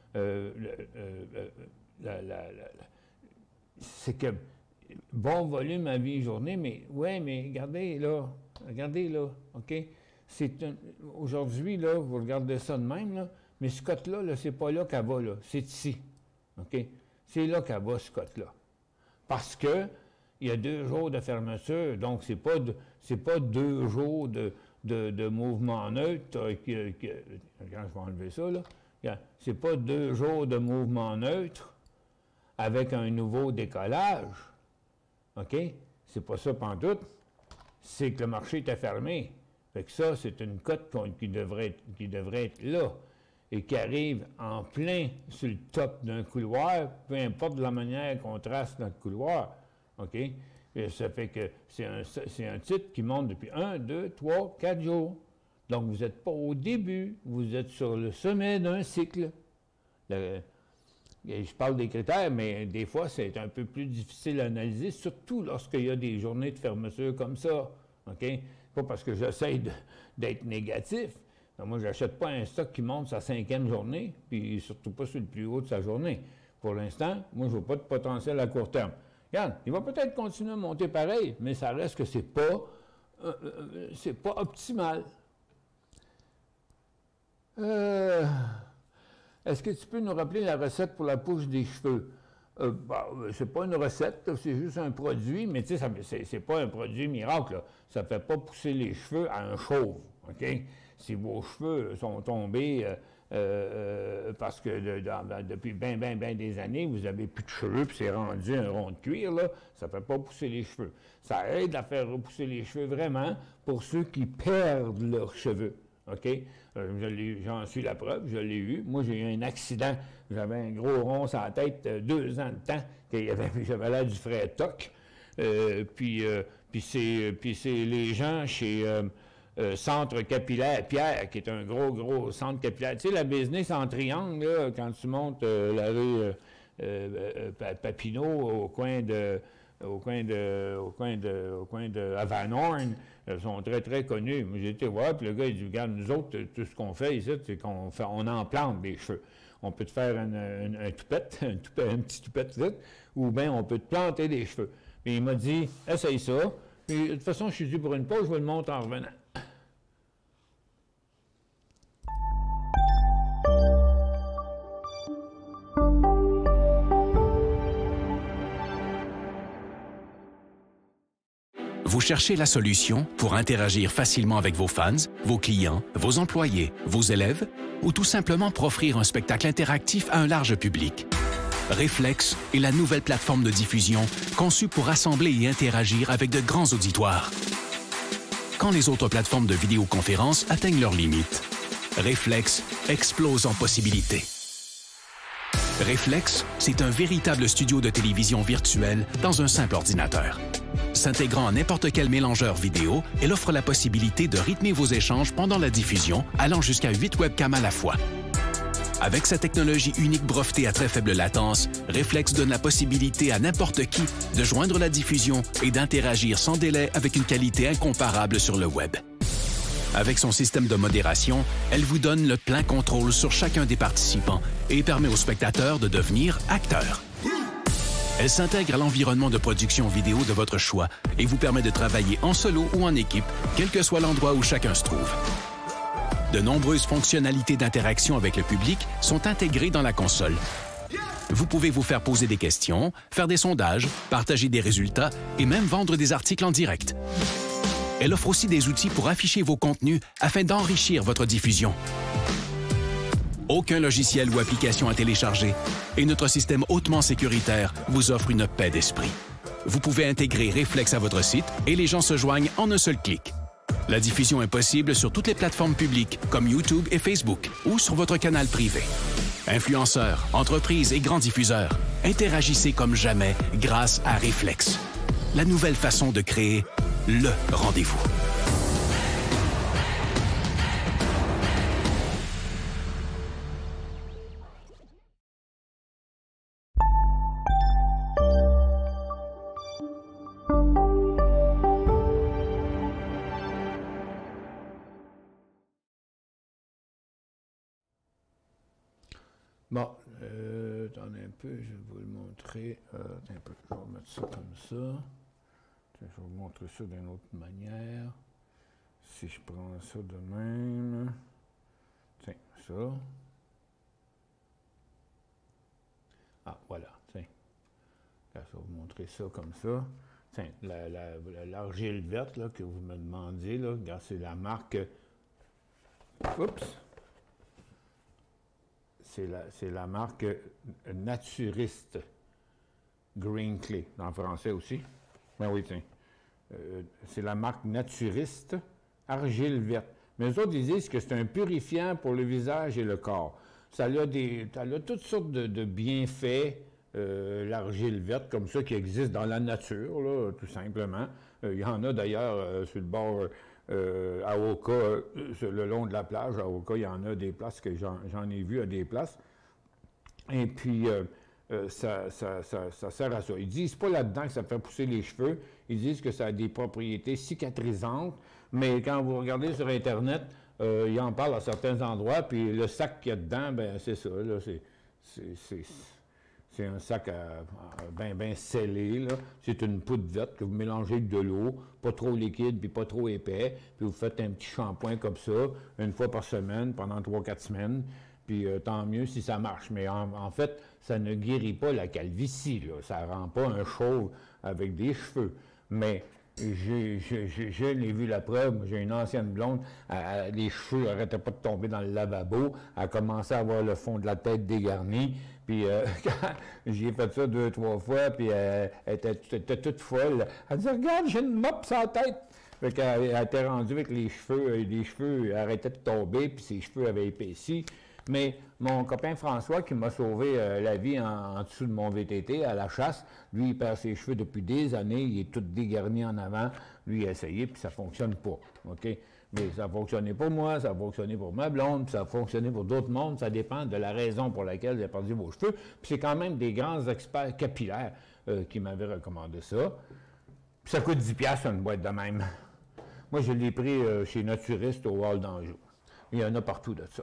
C'est que bon volume à vie-journée, mais ouais, mais regardez là, OK? Aujourd'hui, là, vous regardez ça de même, là, mais ce cote-là, là, c'est pas là qu'elle va, là, c'est ici, OK? C'est là qu'elle va, ce cote-là. Parce que il y a 2 jours de fermeture, donc c'est pas 2 jours de mouvement neutre. Quand je vais enlever ça, là, c'est pas 2 jours de mouvement neutre avec un nouveau décollage. OK? C'est pas ça pantoute. C'est que le marché était fermé. Fait que ça, c'est une cote qui devrait être là et qui arrive en plein sur le top d'un couloir, peu importe la manière qu'on trace notre couloir. OK? Et ça fait que c'est un titre qui monte depuis 1, 2, 3, 4 jours. Donc, vous n'êtes pas au début, vous êtes sur le sommet d'un cycle. Je parle des critères, mais des fois, c'est un peu plus difficile à analyser, surtout lorsqu'il y a des journées de fermeture comme ça. OK? Pas parce que j'essaie d'être négatif. Non, moi, je n'achète pas un stock qui monte sa 5e journée, puis surtout pas sur le plus haut de sa journée. Pour l'instant, moi, je ne vois pas de potentiel à court terme. Regarde, il va peut-être continuer à monter pareil, mais ça reste que c'est pas optimal. Est-ce que tu peux nous rappeler la recette pour la pousse des cheveux? C'est pas une recette, c'est juste un produit, mais tu sais, c'est pas un produit miracle. Là. Ça ne fait pas pousser les cheveux à un chauve, OK? Si vos cheveux sont tombés parce que depuis bien des années, vous n'avez plus de cheveux, puis c'est rendu un rond de cuir, là, ça ne fait pas pousser les cheveux. Ça aide à faire repousser les cheveux vraiment pour ceux qui perdent leurs cheveux. OK? J'en suis la preuve, je l'ai eu. Moi, j'ai eu un accident. J'avais un gros rond sur la tête, 2 ans de temps, j'avais l'air du frère Toc. Puis c'est les gens chez Centre Capillaire Pierre, qui est un gros centre capillaire. Tu sais, la business en triangle, là, quand tu montes la rue Papineau au coin de Avanhorn, ils sont très connus. Moi, j'ai été voir, puis le gars, il dit, regarde, nous autres, tout ce qu'on fait ici, c'est qu'on en plante des cheveux. On peut te faire un petit toupette vite, ou bien on peut te planter des cheveux. Puis il m'a dit, essaye ça. Puis de toute façon, je suis dû pour une pause, je vais le monter en revenant. Vous cherchez la solution pour interagir facilement avec vos fans, vos clients, vos employés, vos élèves, ou tout simplement pour offrir un spectacle interactif à un large public. Reflex est la nouvelle plateforme de diffusion conçue pour rassembler et interagir avec de grands auditoires. Quand les autres plateformes de vidéoconférence atteignent leurs limites, Reflex explose en possibilités. Reflex, c'est un véritable studio de télévision virtuel dans un simple ordinateur. S'intégrant à n'importe quel mélangeur vidéo, elle offre la possibilité de rythmer vos échanges pendant la diffusion, allant jusqu'à 8 webcams à la fois. Avec sa technologie unique brevetée à très faible latence, Reflex donne la possibilité à n'importe qui de joindre la diffusion et d'interagir sans délai avec une qualité incomparable sur le web. Avec son système de modération, elle vous donne le plein contrôle sur chacun des participants et permet aux spectateurs de devenir acteurs. Elle s'intègre à l'environnement de production vidéo de votre choix et vous permet de travailler en solo ou en équipe, quel que soit l'endroit où chacun se trouve. De nombreuses fonctionnalités d'interaction avec le public sont intégrées dans la console. Vous pouvez vous faire poser des questions, faire des sondages, partager des résultats et même vendre des articles en direct. Elle offre aussi des outils pour afficher vos contenus afin d'enrichir votre diffusion. Aucun logiciel ou application à télécharger et notre système hautement sécuritaire vous offre une paix d'esprit. Vous pouvez intégrer Reflex à votre site et les gens se joignent en un seul clic. La diffusion est possible sur toutes les plateformes publiques comme YouTube et Facebook ou sur votre canal privé. Influenceurs, entreprises et grands diffuseurs, interagissez comme jamais grâce à Reflex. La nouvelle façon de créer le rendez-vous. Bon, attendez un peu, je vais vous le montrer. Attendez un peu, je vais mettre ça comme ça. Je vais vous montrer ça d'une autre manière. Si je prends ça de même. Tiens, ça. Ah, voilà, tiens. Là, je vais vous montrer ça comme ça. Tiens, l'argile verte là, que vous me demandiez, là, regarde, c'est la marque. Oups! C'est la marque Naturiste Green Clay, en français aussi. Ben oui, tiens. C'est la marque Naturiste Argile Verte. Mais eux autres, ils disent que c'est un purifiant pour le visage et le corps. Ça a toutes sortes de bienfaits, l'argile verte, comme ça, qui existe dans la nature, là, tout simplement. Il y en a d'ailleurs sur le bord... à Oka, le long de la plage, à Oka, il y en a des places que j'en ai vu à des places. Et puis, ça sert à ça. Ils disent pas là-dedans que ça fait pousser les cheveux. Ils disent que ça a des propriétés cicatrisantes. Mais quand vous regardez sur Internet, ils en parlent à certains endroits. Puis le sac qu'il y a dedans, ben c'est ça. Là, c'est un sac bien scellé. C'est une poudre verte que vous mélangez avec de l'eau, pas trop liquide puis pas trop épais. Puis vous faites un petit shampoing comme ça, une fois par semaine, pendant 3-4 semaines. Puis tant mieux si ça marche. Mais en fait, ça ne guérit pas la calvitie. Là. Ça ne rend pas un chauve avec des cheveux. Mais je l'ai vu la preuve. J'ai une ancienne blonde, les cheveux n'arrêtaient pas de tomber dans le lavabo. Elle a commencé à avoir le fond de la tête dégarni. Puis j'ai fait ça 2-3 fois, puis elle était toute folle. Elle dit « Regarde, j'ai une mop sur la tête! » Fait qu'elle était rendue avec les cheveux arrêtaient de tomber, puis ses cheveux avaient épaissi. Mais mon copain François, qui m'a sauvé la vie en dessous de mon VTT à la chasse, lui, il perd ses cheveux depuis des années, il est tout dégarni en avant. Lui, il a essayé, puis ça ne fonctionne pas. OK? Mais ça a fonctionné pour moi, ça a fonctionné pour ma blonde, puis ça a fonctionné pour d'autres mondes. Ça dépend de la raison pour laquelle vous avez perdu vos cheveux. Puis c'est quand même des grands experts capillaires qui m'avaient recommandé ça. Puis ça coûte 10$ une boîte de même. Moi, je l'ai pris chez Naturiste au Hall d'Anjou. Il y en a partout de ça.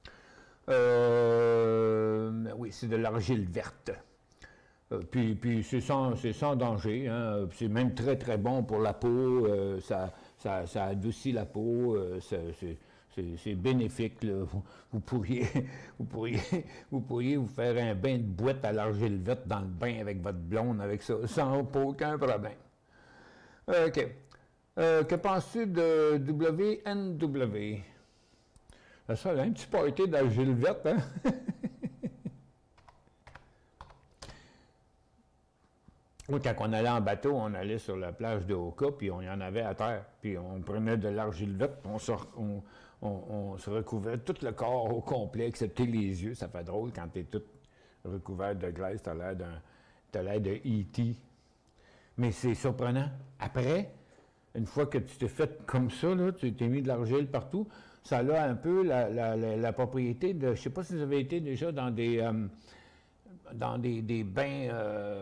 Oui, c'est de l'argile verte. Puis c'est sans danger. Hein. C'est même très, très bon pour la peau. Ça adoucit la peau. C'est bénéfique. Là. Vous pourriez vous faire un bain de boîte à l'argile verte dans le bain avec votre blonde, avec ça, sans aucun problème. OK. Que penses-tu de WNW? Ça, un petit party d'argile verte, hein? Moi, quand on allait en bateau, on allait sur la plage de Oka, puis on y en avait à terre. Puis on prenait de l'argile verte, puis on se recouvrait tout le corps au complet, excepté les yeux. Ça fait drôle quand tu es tout recouvert de glace, tu as l'air de E.T. Mais c'est surprenant. Après, une fois que tu t'es fait comme ça, là, tu t'es mis de l'argile partout, ça a un peu la propriété de... Je ne sais pas si vous avez été déjà dans des bains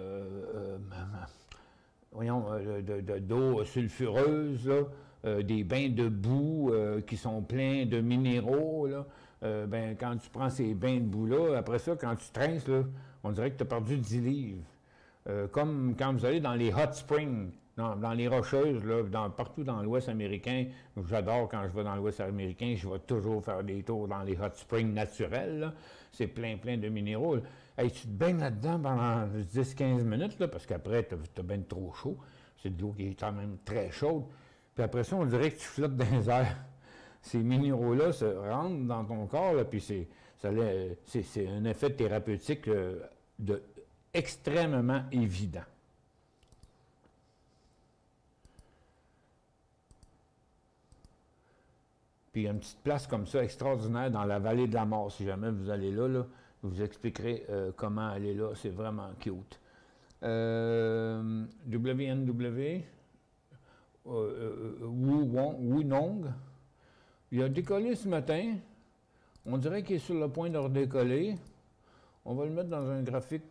d'eau sulfureuse, là, des bains de boue qui sont pleins de minéraux. Là, quand tu prends ces bains de boue-là, après ça, quand tu trinces, là, on dirait que tu as perdu 10 livres. Comme quand vous allez dans les hot springs, dans les Rocheuses, là, partout dans l'Ouest américain. J'adore quand je vais dans l'Ouest américain, je vais toujours faire des tours dans les hot springs naturels. C'est plein de minéraux. Hey, tu te baignes là-dedans pendant 10-15 minutes, là, parce qu'après, tu as bien trop chaud. C'est de l'eau qui est quand même très chaude. Puis après ça, on dirait que tu flottes dans les airs. Ces minéraux-là se rentrent dans ton corps, là, puis c'est un effet thérapeutique extrêmement évident. Puis il y a une petite place comme ça extraordinaire dans la vallée de la mort. Si jamais vous allez là, je vous expliquerai comment aller là. C'est vraiment cute. WNW, Wunong, il a décollé ce matin. On dirait qu'il est sur le point de redécoller. On va le mettre dans un graphique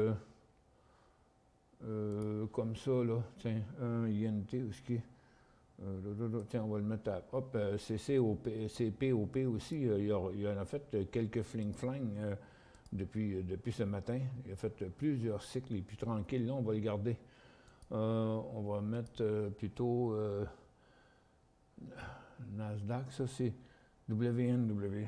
comme ça, là. Tiens, un INT, où est-ce qu'il est? Tiens, on va le mettre à... Hop, c'est POP aussi. Il en a fait quelques fling-flang depuis ce matin. Il a fait plusieurs cycles. Et puis tranquille, là, on va le garder. On va mettre plutôt Nasdaq, ça c'est WNW.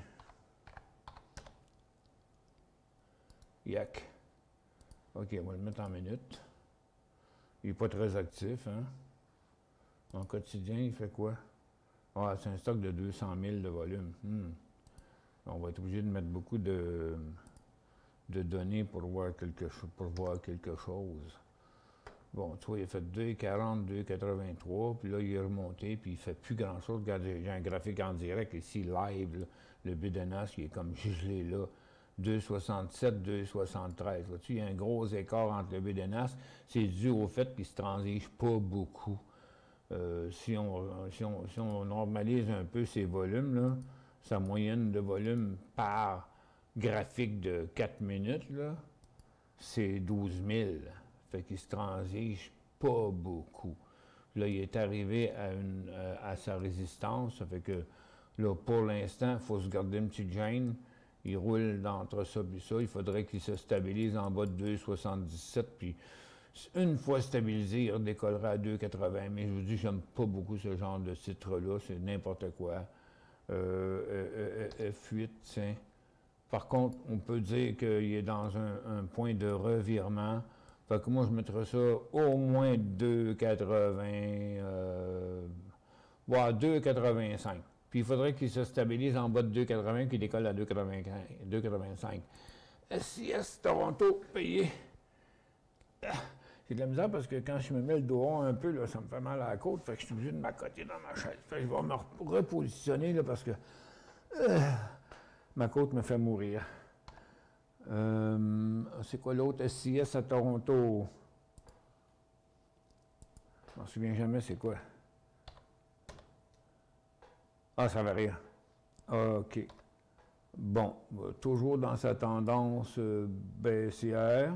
Yak. OK, on va le mettre en minutes. Il n'est pas très actif, hein? En quotidien, il fait quoi? Ah, c'est un stock de 200 000 de volume. On va être obligé de mettre beaucoup de données pour voir quelque chose. Bon, tu vois, il a fait 2,40, 2,83, puis là, il est remonté, puis il ne fait plus grand-chose. Regarde, j'ai un graphique en direct ici, live, là, le Budenas, qui est comme gelé là. 2,67, 2,73. Vois-tu, il y a un gros écart entre le Budenas. C'est dû au fait qu'il ne se transige pas beaucoup. Si on normalise un peu ses volumes, là, sa moyenne de volume par graphique de 4 minutes, c'est 12 000. Fait qu'il se transige pas beaucoup. Là, il est arrivé à sa résistance. Ça fait que, là, pour l'instant, il faut se garder une petite gêne. Il roule entre ça et ça. Il faudrait qu'il se stabilise en bas de 2,77. Puis, une fois stabilisé, il redécollera à 2,80. Mais je vous dis, j'aime pas beaucoup ce genre de titre-là. C'est n'importe quoi. F8, tiens. Par contre, on peut dire qu'il est dans un point de revirement. Fait que moi, je mettrais ça au moins 2,80, voire 2,85. Puis il faudrait qu'il se stabilise en bas de 2,80, qu'il décolle à 2,85. SIS Toronto, payé. J'ai de la misère parce que quand je me mets le dos rond un peu, là, ça me fait mal à la côte. Fait que je suis obligé de m'accoter dans ma chaise. Fait que je vais me repositionner là, parce que ma côte me fait mourir. C'est quoi l'autre? SIS à Toronto. Je m'en souviens jamais, c'est quoi? Ah, ça va rire. OK. Bon, toujours dans sa tendance baissière.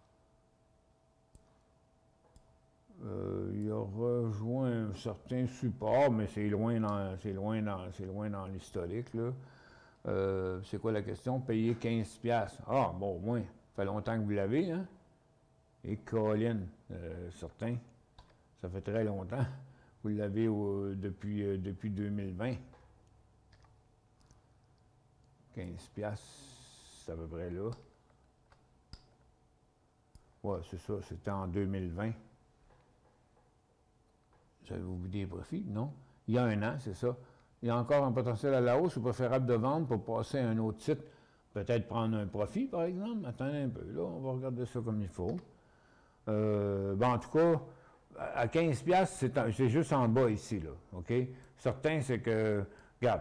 Il a rejoint un certain support, mais c'est loin dans l'historique, là. C'est quoi la question? Payer 15$. Ah, bon, au moins, ça fait longtemps que vous l'avez, hein? Et Colin, certain, ça fait très longtemps. Vous l'avez depuis 2020. 15$, c'est à peu près là. Ouais, c'est ça, c'était en 2020. Avez-vous vu des profits? Non. Il y a un an, c'est ça. Il y a encore un potentiel à la hausse, c'est préférable de vendre pour passer à un autre titre. Peut-être prendre un profit, par exemple. Attendez un peu, là, on va regarder ça comme il faut. En tout cas, à 15$, c'est juste en bas ici, là. OK? Certain, c'est que, regarde,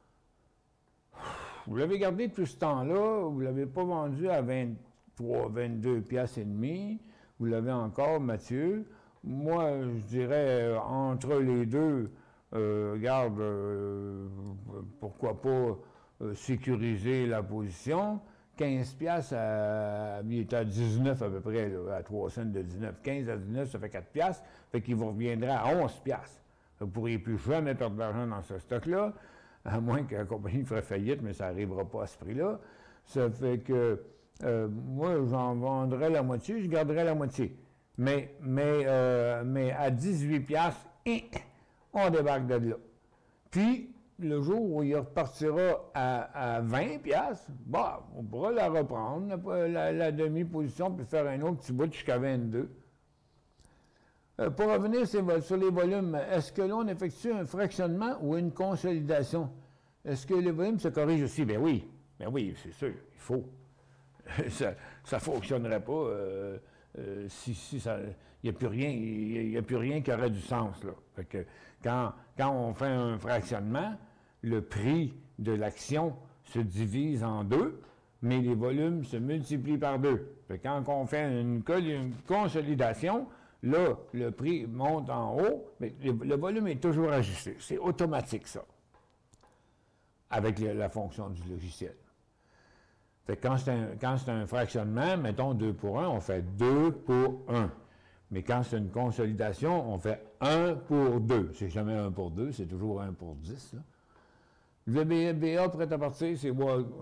vous l'avez gardé tout ce temps-là, vous ne l'avez pas vendu à 23, 22,5$. Vous l'avez encore, Mathieu. Moi, je dirais, entre les deux, regarde, pourquoi pas sécuriser la position. 15$, il est à 19 à peu près, là, à 3 cents de 19. 15 à 19, ça fait 4$. Fait qu'il vous reviendra à 11$. Vous ne pourriez plus jamais perdre de l'argent dans ce stock-là, à moins que la compagnie ferait faillite, mais ça n'arrivera pas à ce prix-là. Ça fait que moi, j'en vendrais la moitié, je garderais la moitié. Mais à 18$, on débarque de là. Puis, le jour où il repartira à 20$, bah, on pourra la reprendre, la demi-position, puis faire un autre petit bout jusqu'à 22$. Pour revenir sur les volumes, est-ce que là, on effectue un fractionnement ou une consolidation? Est-ce que les volumes se corrigent aussi? Ben oui, c'est sûr, il faut. Ça ne fonctionnerait pas si ça... Il n'y a plus rien qui aurait du sens, là. Fait que quand on fait un fractionnement, le prix de l'action se divise en deux, mais les volumes se multiplient par deux. Fait que quand on fait une consolidation, là, le prix monte en haut, mais le volume est toujours ajusté. C'est automatique, ça, avec la fonction du logiciel. Fait que quand c'est un fractionnement, mettons 2 pour 1, on fait 2 pour 1. Mais quand c'est une consolidation, on fait 1 pour 2. C'est jamais 1 pour 2, c'est toujours 1 pour 10. Là. Le WBA prêt à partir, c'est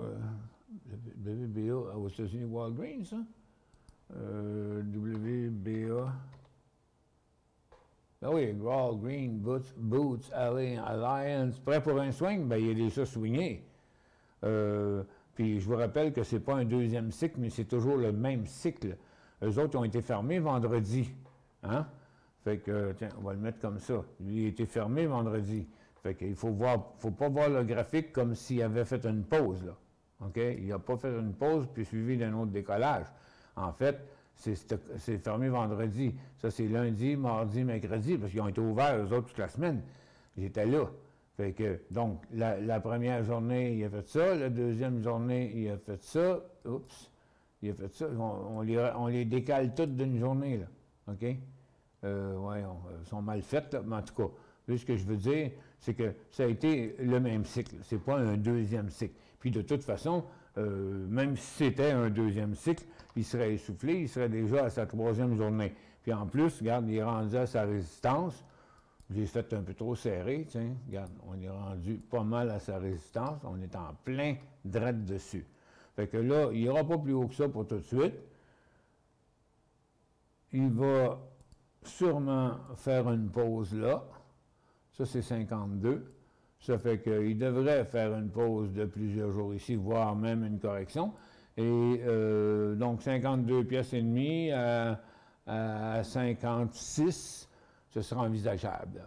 WBA aux États-Unis, Walgreens, ça? WBA. Ben oui, Walgreens, Boots, Alliance, prêt pour un swing, ben il est déjà swingé. Puis je vous rappelle que ce n'est pas un deuxième cycle, mais c'est toujours le même cycle. Eux autres ont été fermés vendredi. Hein? Fait que, tiens, on va le mettre comme ça. Lui, il a été fermé vendredi. Fait qu'il faut pas voir le graphique comme s'il avait fait une pause, là. OK? Il n'a pas fait une pause puis suivi d'un autre décollage. En fait, c'est fermé vendredi. Ça, c'est lundi, mardi, mercredi, parce qu'ils ont été ouverts, eux autres, toute la semaine. J'étais là. Fait que, donc, la première journée, il a fait ça. La deuxième journée, il a fait ça. Oups! Il a fait ça. On les décale toutes d'une journée, là. OK? Ouais, ils sont mal faites, là, mais en tout cas, là, ce que je veux dire, c'est que ça a été le même cycle. C'est pas un deuxième cycle. Puis, de toute façon, même si c'était un deuxième cycle, il serait essoufflé, il serait déjà à sa troisième journée. Puis, en plus, regarde, il est rendu à sa résistance. J'ai fait un peu trop serré, tiens, regarde, on est rendu pas mal à sa résistance, on est en plein direct dessus. Fait que là, il n'ira pas plus haut que ça pour tout de suite. Il va sûrement faire une pause là. Ça, c'est 52. Ça fait qu'il devrait faire une pause de plusieurs jours ici, voire même une correction. Et donc, 52 pièces et demie à 56. Ce sera envisageable.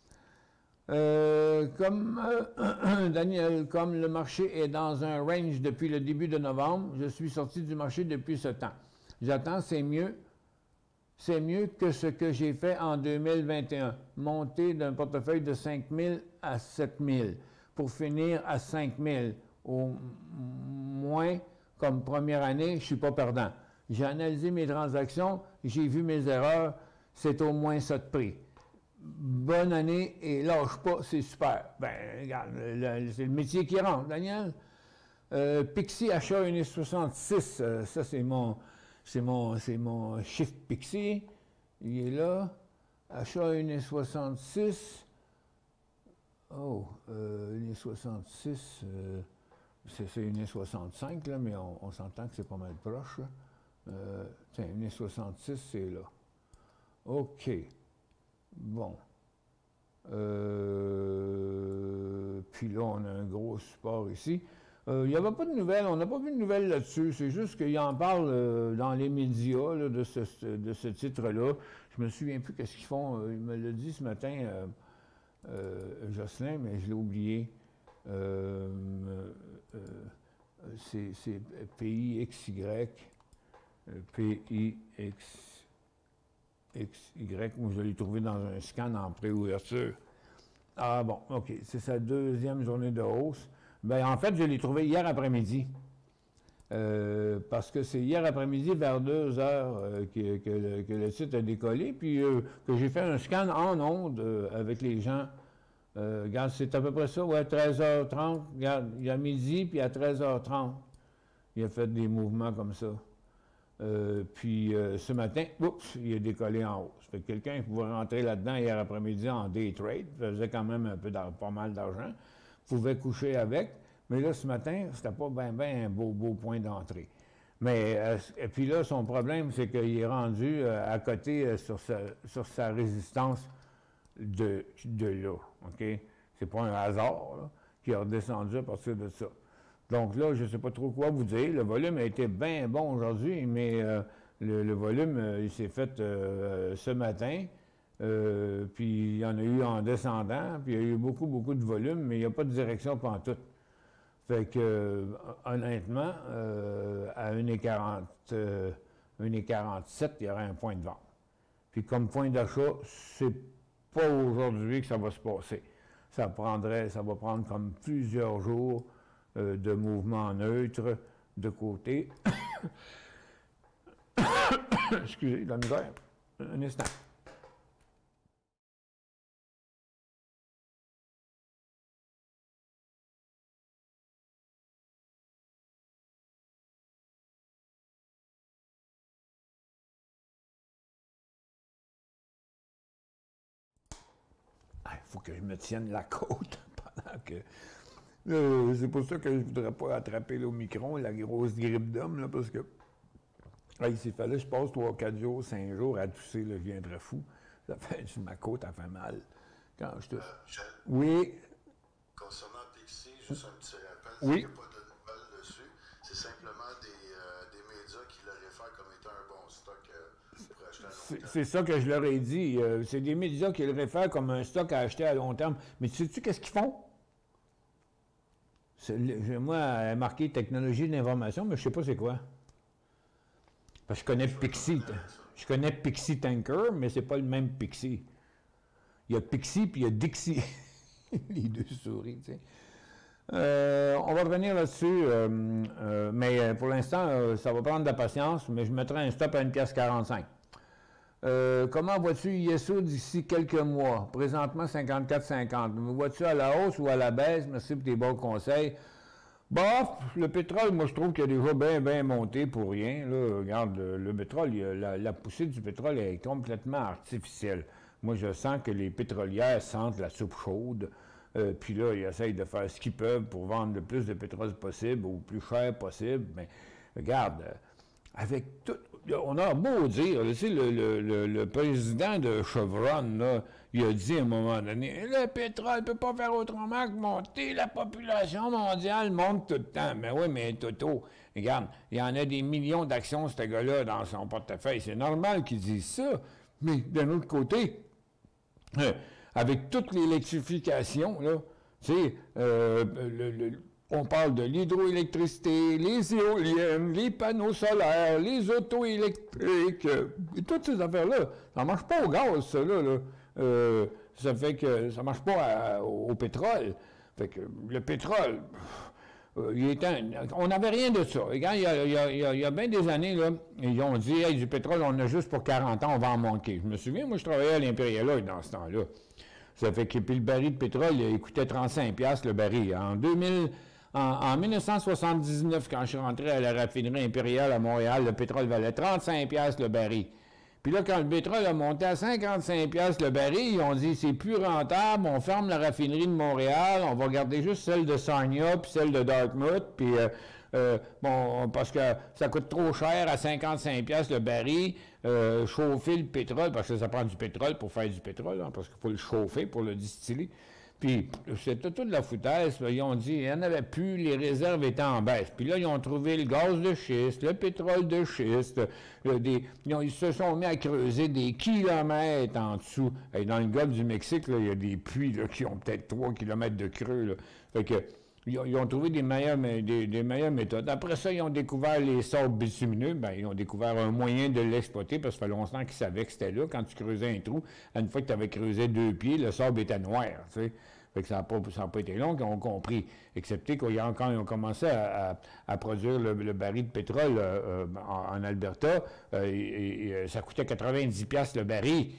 Daniel, comme le marché est dans un range depuis le début de novembre, je suis sorti du marché depuis ce temps. J'attends, c'est mieux que ce que j'ai fait en 2021, monter d'un portefeuille de 5 000 à 7 000 pour finir à 5 000. Au moins, comme première année, je ne suis pas perdant. J'ai analysé mes transactions, j'ai vu mes erreurs, c'est au moins ça de prix. Bonne année et lâche pas, c'est super. Ben, regarde, c'est le métier qui rentre, Daniel. Pixie, achat 1,66. Ça, c'est mon chiffre Pixie. Il est là. Achat 1,66. Oh, 1,66. C'est 1,65, là, mais on s'entend que c'est pas mal proche. Tiens, 1,66, c'est là. OK. Bon. Puis là, on a un gros support ici. Il n'y avait pas de nouvelles, on n'a pas vu de nouvelles là-dessus. C'est juste qu'il en parle dans les médias là, de ce titre-là. Je me souviens plus qu'est-ce qu'ils font. Il me l'a dit ce matin, Jocelyn, mais je l'ai oublié. C'est PIXY. PIXY. Moi, je l'ai trouvé dans un scan en préouverture. Ah bon, OK. C'est sa deuxième journée de hausse. Bien, en fait, je l'ai trouvé hier après-midi. Parce que c'est hier après-midi, vers 2 heures, que le site a décollé, puis que j'ai fait un scan en ondes avec les gens. Regarde, c'est à peu près ça, ouais, 13h30. Regarde, il y a midi, puis à 13h30, il a fait des mouvements comme ça. Puis ce matin, oups, il a décollé en hausse. Fait que quelqu'un pouvait rentrer là-dedans hier après-midi en day trade, faisait quand même pas mal d'argent, pouvait coucher avec, mais là, ce matin, c'était pas bien un beau point d'entrée. Mais, et puis là, son problème, c'est qu'il est rendu à côté sur sa résistance de là, OK? C'est pas un hasard, là, qui a redescendu à partir de ça. Donc là, je ne sais pas trop quoi vous dire. Le volume a été bien bon aujourd'hui, mais le volume, il s'est fait ce matin. Puis il y en a eu en descendant, puis il y a eu beaucoup de volume, mais il n'y a pas de direction pantoute. Fait que, honnêtement, à 1,47, il y aurait un point de vente. Puis comme point d'achat, c'est pas aujourd'hui que ça va se passer. ça va prendre comme plusieurs jours de mouvement neutre de côté. Excusez, la misère. Un instant. Il faut que je me tienne la côte pendant que... c'est pour ça que je ne voudrais pas attraper l'Omicron, la grosse grippe d'homme, là, parce que s'il fallait que je passe 3, 4 jours, 5 jours à tousser, là, je viendrais fou. Ça fait, ma côte, elle fait mal. Quand je tousse. Oui. Concernant Pixie, juste un petit rappel, oui. Il n'y a pas de nouvelles dessus. C'est simplement des médias qui le réfèrent comme étant un bon stock pour acheter à long terme. C'est ça que je leur ai dit. C'est des médias qui le réfèrent comme un stock à acheter à long terme. Mais sais-tu qu'est-ce qu'ils font? Moi, marqué technologie de l'information, mais je ne sais pas c'est quoi. Parce que je connais Pixie. Je connais Pixie Tanker, mais c'est pas le même Pixie. Il y a Pixie puis il y a Dixie. Les deux souris, tu sais. On va revenir là-dessus, mais pour l'instant, ça va prendre de la patience, mais je mettrai un stop à 1,45 $. Comment vois-tu ISO d'ici quelques mois? Présentement, 54,50 $. Me vois-tu à la hausse ou à la baisse? Merci pour tes bons conseils. Bof, le pétrole, moi, je trouve qu'il a déjà bien monté pour rien. Là, regarde, le pétrole, la poussée du pétrole est complètement artificielle. Moi, je sens que les pétrolières sentent la soupe chaude. Puis là, ils essayent de faire ce qu'ils peuvent pour vendre le plus de pétrole possible au plus cher possible. Mais regarde, avec tout... On a beau dire, tu sais, le président de Chevron, là, il a dit à un moment donné, le pétrole ne peut pas faire autrement que monter, la population mondiale monte tout le temps. Mais oui, mais Toto, regarde, il y en a des millions d'actions, ce gars-là, dans son portefeuille. C'est normal qu'il dise ça. Mais d'un autre côté, avec toute l'électrification, là, tu sais, on parle de l'hydroélectricité, les éoliennes, les panneaux solaires, les autos électriques, toutes ces affaires-là, ça ne marche pas au gaz, ça, là. Ça fait que ça ne marche pas au pétrole. Fait que le pétrole, on n'avait rien de ça. Et quand il y a bien des années, là, ils ont dit, hey, du pétrole, on a juste pour 40 ans, on va en manquer. Je me souviens, moi, je travaillais à l'Imperial Oil dans ce temps-là. Ça fait que puis le baril de pétrole, il coûtait 35$ le baril. En 1979, quand je suis rentré à la raffinerie impériale à Montréal, le pétrole valait 35$ le baril. Puis là, quand le pétrole a monté à 55$ le baril, ils ont dit c'est plus rentable, on ferme la raffinerie de Montréal, on va garder juste celle de Sarnia puis celle de Dartmouth, puis bon, parce que ça coûte trop cher à 55$ le baril, chauffer le pétrole, parce que ça prend du pétrole pour faire du pétrole, hein, parce qu'il faut le chauffer pour le distiller. Puis, c'était toute la foutaise. Ils ont dit, il n'y en avait plus, les réserves étaient en baisse. Puis là, ils ont trouvé le gaz de schiste, le pétrole de schiste. Ils se sont mis à creuser des kilomètres en dessous. Et dans le golfe du Mexique, là, il y a des puits là, qui ont peut-être 3 kilomètres de creux. Là. Fait que, ils ont trouvé des meilleures méthodes. Après ça, ils ont découvert les sables bitumineux. Bien, ils ont découvert un moyen de l'exploiter parce que ça fait longtemps qu'ils savaient que c'était là. Quand tu creusais un trou, une fois que tu avais creusé 2 pieds, le sable était noir. Tu sais. Fait que ça n'a pas été long qu'ils ont compris. Excepté quand ils ont commencé à produire le baril de pétrole en Alberta, ça coûtait 90$ le baril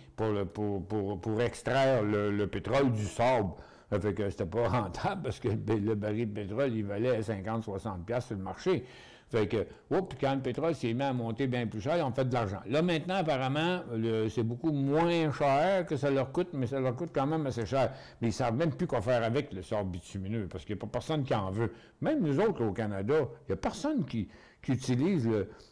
pour extraire le pétrole du sable. Ça fait que c'était pas rentable parce que le baril de pétrole, il valait 50-60$ sur le marché. Fait que, puis quand le pétrole s'est mis à monter bien plus cher, ils ont fait de l'argent. Là, maintenant, apparemment, c'est beaucoup moins cher que ça leur coûte, mais ça leur coûte quand même assez cher. Mais ils ne savent même plus quoi faire avec le sable bitumineux, parce qu'il n'y a pas personne qui en veut. Même nous autres, au Canada, il n'y a personne qui utilise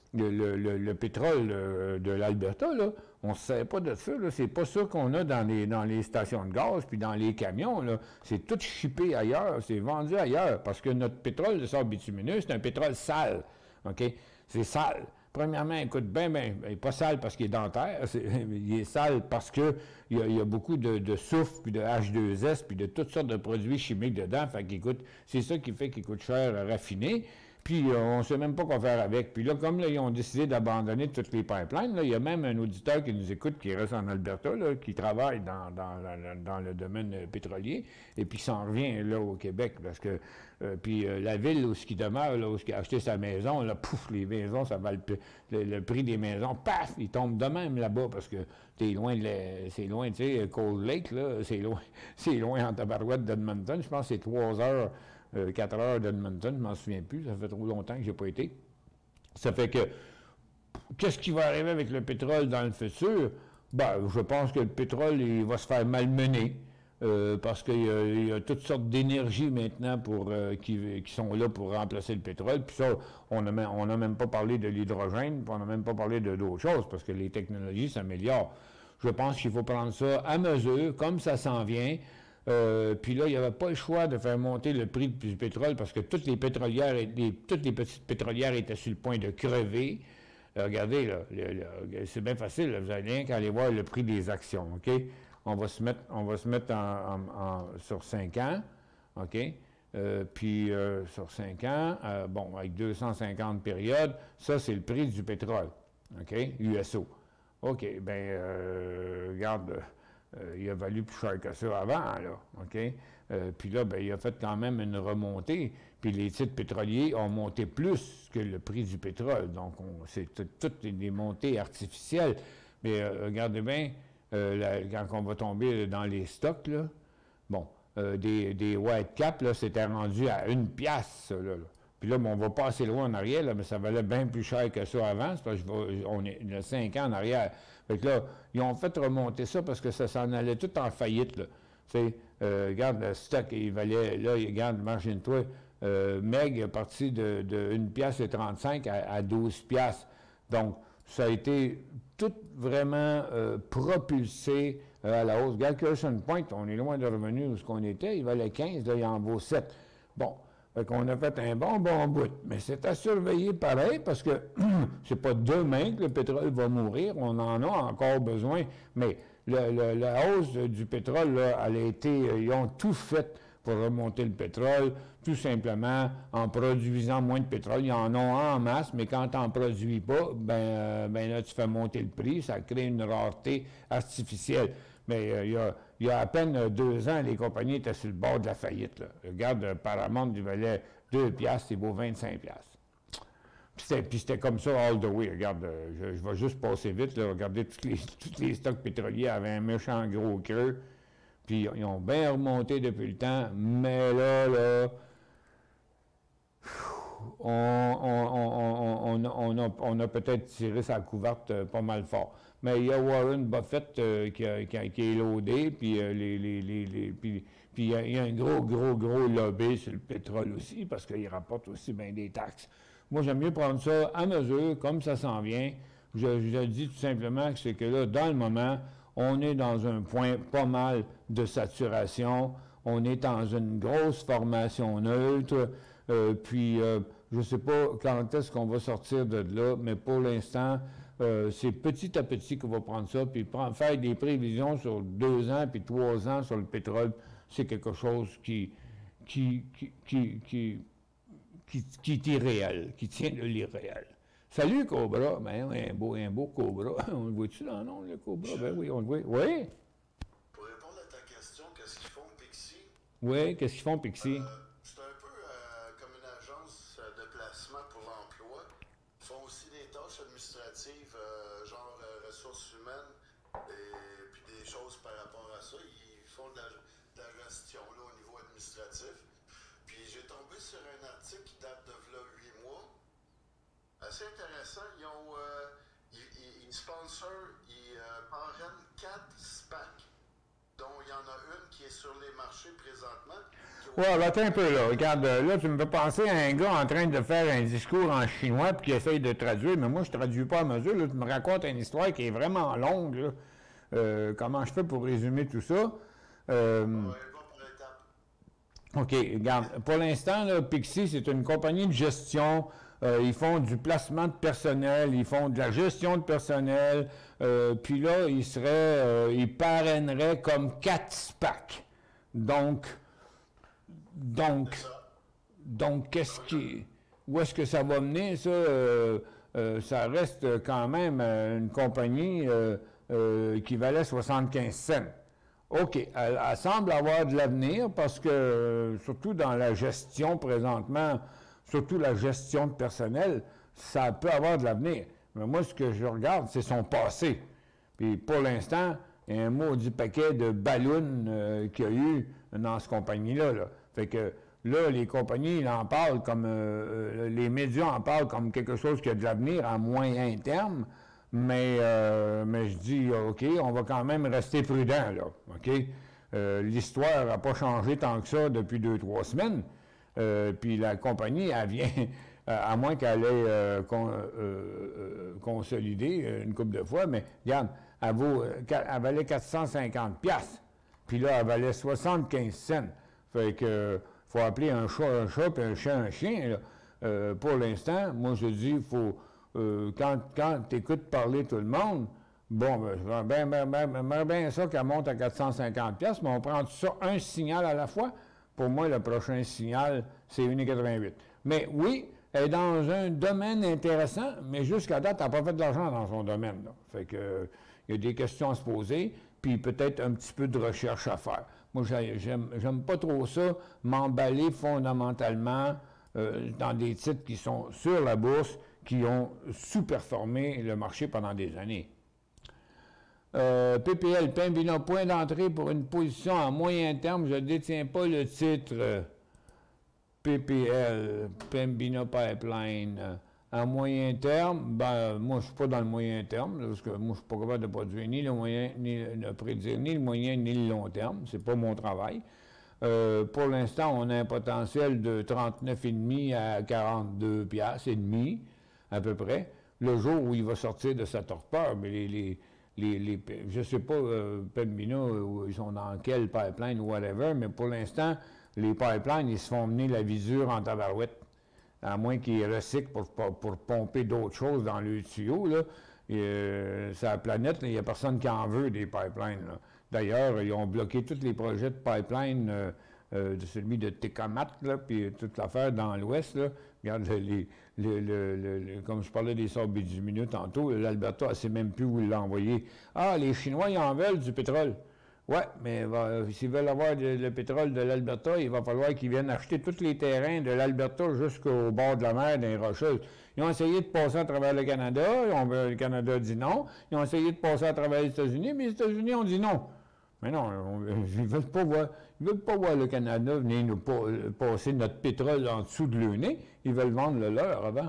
le pétrole de l'Alberta, là. On ne se sert pas de ça, là. C'est pas ça qu'on a dans les stations de gaz puis dans les camions, là. C'est tout shippé ailleurs, c'est vendu ailleurs, parce que notre pétrole de sable bitumineux, c'est un pétrole sale, OK? C'est sale. Premièrement, il coûte bien, il n'est pas sale parce qu'il est dentaire, il est sale parce qu'il y a beaucoup de soufre, puis de H2S, puis de toutes sortes de produits chimiques dedans, fait qu'il coûte, c'est ça qui fait qu'il coûte cher à raffiner. Puis on ne sait même pas quoi faire avec. Puis là, comme là, ils ont décidé d'abandonner toutes les pipelines, là, il y a même un auditeur qui nous écoute, qui reste en Alberta, là, qui travaille dans le domaine pétrolier, et puis qui s'en revient là au Québec, parce que la ville où il demeure, là, où il a acheté sa maison, là, pouf, les maisons, ça va le prix des maisons, paf, il tombe de même là-bas, parce que c'est loin, tu sais, Cold Lake, là, c'est loin en tabarouette d'Edmonton, je pense que c'est 3 heures, 4 heures d'Edmonton, je m'en souviens plus, ça fait trop longtemps que je n'ai pas été. Ça fait que, qu'est-ce qui va arriver avec le pétrole dans le futur? Ben, je pense que le pétrole, il va se faire malmener, parce qu'il y a toutes sortes d'énergies maintenant qui sont là pour remplacer le pétrole. Puis ça, on n'a même pas parlé de l'hydrogène, puis on n'a même pas parlé d'autres choses, parce que les technologies s'améliorent. Je pense qu'il faut prendre ça à mesure, comme ça s'en vient. Puis là, il n'y avait pas le choix de faire monter le prix du pétrole parce que toutes les petites pétrolières étaient sur le point de crever. Regardez, là, c'est bien facile, là, vous allez rien qu'à aller voir le prix des actions, OK? On va se mettre sur 5 ans, OK? Puis sur 5 ans, bon, avec 250 périodes, ça, c'est le prix du pétrole, OK? USO. OK, bien, regarde... il a valu plus cher que ça avant, là, OK? Puis là, bien, il a fait quand même une remontée, puis les titres pétroliers ont monté plus que le prix du pétrole. Donc, c'est toutes des montées artificielles. Mais regardez bien, quand on va tomber dans les stocks, là, bon, des white caps, là, c'était rendu à 1 piastre, ça, là. Puis là, bon, on va pas assez loin en arrière, là, mais ça valait bien plus cher que ça avant, parce qu'on est 5 ans en arrière. Fait que là, ils ont fait remonter ça parce que ça s'en allait tout en faillite, là. Tu sais, regarde, le stock, il valait, là, regarde, imagine-toi, Meg est parti de 1 piastre et 35 à 12 piastres. Donc, ça a été tout vraiment propulsé à la hausse. Regarde, Carson Point, on est loin de revenir où ce qu'on était, il valait 15, là, il en vaut 7. Bon. Fait qu'on a fait un bon bout. Mais c'est à surveiller pareil parce que c'est pas demain que le pétrole va mourir. On en a encore besoin. Mais la hausse du pétrole, là, elle a été... ils ont tout fait pour remonter le pétrole, tout simplement en produisant moins de pétrole. Ils en ont en masse, mais quand tu n'en produis pas, ben là, tu fais monter le prix. Ça crée une rareté artificielle. Mais il y a à peine 2 ans, les compagnies étaient sur le bord de la faillite, là. Regarde, Paramount, il valait 2 piastres, il vaut 25 piastres. Puis c'était comme ça all the way. Regarde, je vais juste passer vite, là. Regardez, tous les stocks pétroliers avaient un méchant gros creux. Puis ils ont bien remonté depuis le temps. Mais là, on a peut-être tiré sa couverte pas mal fort. Mais il y a Warren Buffett qui est loadé, puis il y a un gros lobby sur le pétrole aussi, parce qu'il rapporte aussi bien des taxes. Moi, j'aime mieux prendre ça à mesure, comme ça s'en vient. Je dis tout simplement que c'est que là, dans le moment, on est dans un point pas mal de saturation. On est dans une grosse formation neutre. Puis, je ne sais pas quand est-ce qu'on va sortir de là, mais pour l'instant, c'est petit à petit qu'on va prendre ça, puis faire des prévisions sur 2 ans puis 3 ans sur le pétrole, c'est quelque chose qui est irréel, qui tient de l'irréel. Salut, Cobra! Ben, un beau Cobra. On le voit-tu dans le nom, le Cobra? Ben oui, on le voit. Oui? Pour répondre à ta question, qu'est-ce qu'ils font Pixie? Oui, qu'est-ce qu'ils font Pixie? C'est un peu comme une agence de placement pour l'emploi. Ils font aussi des tâches administratives, genre ressources humaines, et puis des choses par rapport à ça. Ils font de la gestion là, au niveau administratif. Puis j'ai tombé sur un article qui date de là 8 mois. Assez intéressant. Ils sponsorent, ils parrainent 4 SPAC, dont il y en a une qui est sur les marchés présentement. Ouais, attends un peu là. Regarde, là, tu me fais penser à un gars en train de faire un discours en chinois puis qui essaye de traduire, mais moi, je ne traduis pas à mesure. Là, tu me racontes une histoire qui est vraiment longue. Là. Comment je fais pour résumer tout ça? OK, regarde. Pour l'instant, là, Pixie, c'est une compagnie de gestion. Ils font du placement de personnel, ils font de la gestion de personnel. Puis là, ils parraineraient comme 4 SPAC. Donc, qu'est-ce qui... où est-ce que ça va mener, ça? Ça reste quand même une compagnie qui valait 75 cents. OK, elle semble avoir de l'avenir parce que, surtout dans la gestion présentement, surtout la gestion de personnel, ça peut avoir de l'avenir. Mais moi, ce que je regarde, c'est son passé. Puis pour l'instant, il y a un maudit paquet de ballons qu'il y a eu dans cette compagnie-là. Là. Fait que là, les compagnies ils en parlent comme... les médias en parlent comme quelque chose qui a de l'avenir à moyen terme, mais je dis, OK, on va quand même rester prudent, là. OK? L'histoire n'a pas changé tant que ça depuis 2-3 semaines. Puis la compagnie, elle vient... à moins qu'elle ait consolidé une couple de fois, mais regarde, elle valait 450 $. Puis là, elle valait 75 cents. Fait que faut appeler un chat, puis un chien un chien. Là. Pour l'instant, moi, je dis, il faut... quand tu écoutes parler tout le monde, bon, j'aimerais bien ça qu'elle monte à 450 $, mais on prend tout ça un signal à la fois. Pour moi, le prochain signal, c'est 1,88. Mais oui, elle est dans un domaine intéressant, mais jusqu'à date, elle n'a pas fait de l'argent dans son domaine. Là. Fait que, il y a des questions à se poser, puis peut-être un petit peu de recherche à faire. Moi, j'aime pas trop ça, m'emballer fondamentalement dans des titres qui sont sur la bourse, qui ont sous-performé le marché pendant des années. PPL, Pembina, point d'entrée pour une position à moyen terme. Je ne détiens pas le titre PPL, Pembina Pipeline. À moyen terme, ben, moi, je ne suis pas dans le moyen terme, parce que moi, je ne suis pas capable de produire ni le moyen, ni de prédire ni le moyen, ni le long terme. Ce n'est pas mon travail. Pour l'instant, on a un potentiel de 39,5 à 42 piastres et demi, à peu près. Le jour où il va sortir de sa torpeur, mais je ne sais pas, Pembina, ils sont dans quel pipeline ou whatever, mais pour l'instant, les pipelines, ils se font mener la visure en tabarouette. À moins qu'ils recyclent pour pomper d'autres choses dans le tuyau, là. Sur la planète, il n'y a personne qui en veut des pipelines. D'ailleurs, ils ont bloqué tous les projets de pipeline, celui de Tecamac, puis toute l'affaire dans l'Ouest. Regarde, comme je parlais des sables bitumineux tantôt, l'Alberta, elle ne sait même plus où l'envoyer. Ah, les Chinois, ils en veulent du pétrole. Oui, mais s'ils veulent avoir le pétrole de l'Alberta, il va falloir qu'ils viennent acheter tous les terrains de l'Alberta jusqu'au bord de la mer, dans les Rocheuses. Ils ont essayé de passer à travers le Canada, le Canada dit non. Ils ont essayé de passer à travers les États-Unis, mais les États-Unis ont dit non. Mais non, ils ne veulent pas voir le Canada venir nous passer notre pétrole en dessous de leur nez. Ils veulent vendre le leur avant.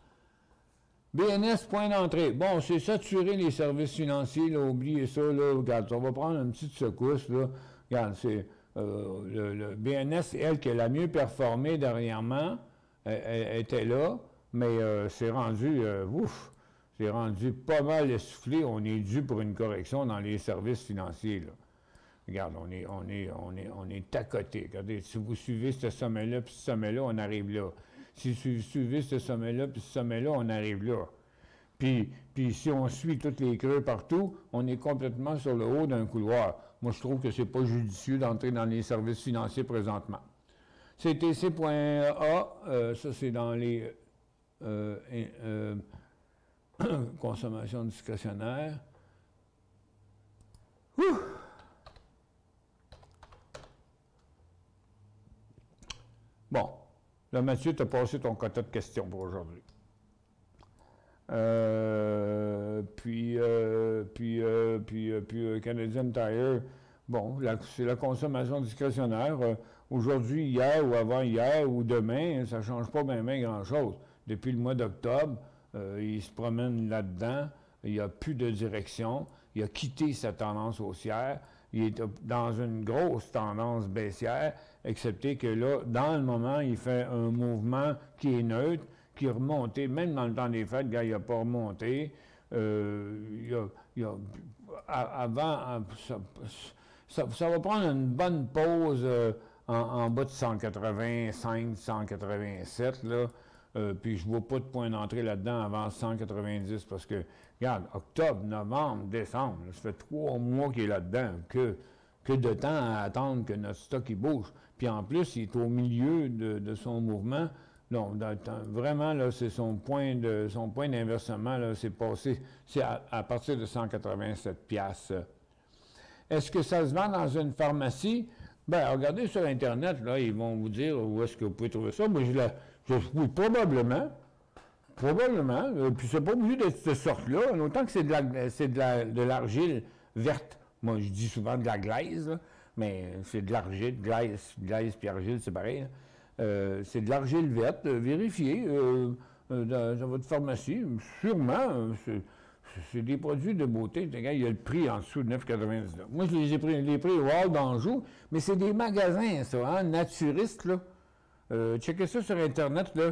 BNS, point d'entrée. Bon, c'est saturer les services financiers, là, oubliez ça, là. Regarde, on va prendre une petite secousse, là. Regarde, c'est le BNS, c'est elle qui a la mieux performé dernièrement. Elle était là, mais c'est rendu, c'est rendu pas mal essoufflé. On est dû pour une correction dans les services financiers, là. Regarde, on est à côté. Regardez, si vous suivez ce sommet-là, puis ce sommet-là, on arrive là. Si vous suivez ce sommet-là, puis ce sommet-là, on arrive là. Puis si on suit tous les creux partout, on est complètement sur le haut d'un couloir. Moi, je trouve que c'est pas judicieux d'entrer dans les services financiers présentement. CTC.A, ça c'est dans les consommation discrétionnaire. Ouh! Bon. Là, Mathieu, tu as passé ton quota de questions pour aujourd'hui. Canadian Tire, bon, c'est la consommation discrétionnaire. Aujourd'hui, hier ou avant-hier ou demain, ça ne change pas bien grand-chose. Depuis le mois d'octobre, il se promène là-dedans. Il n'y a plus de direction. Il a quitté sa tendance haussière. Il est dans une grosse tendance baissière, excepté que là, dans le moment, il fait un mouvement qui est neutre, qui est remonté, même dans le temps des fêtes, il n'a pas remonté. Avant, ça va prendre une bonne pause en bas de 185, 187, là. Puis je ne vois pas de point d'entrée là-dedans avant 190 parce que, regarde, octobre, novembre, décembre, là, ça fait 3 mois qu'il est là-dedans. Que de temps à attendre que notre stock il bouge. Puis en plus, il est au milieu de son mouvement Non, vraiment, là, c'est son point d'inversement, là, c'est passé, c'est à partir de 187 $. Est-ce que ça se vend dans une pharmacie? Bien, regardez sur Internet, là, ils vont vous dire où est-ce que vous pouvez trouver ça. Moi, oui, probablement. Puis c'est pas obligé d'être cette sorte-là, autant que c'est de l'argile verte. Moi, je dis souvent de la glaise, là, mais c'est de l'argile, glaise puis argile, c'est pareil. C'est de l'argile verte, vérifiez dans votre pharmacie. Sûrement, c'est des produits de beauté. Regarde, il y a le prix en dessous de 9,99. Moi, je les ai pris au Hall d'Anjou, mais c'est des magasins, ça, hein, naturistes, là. Checkez ça sur Internet, là.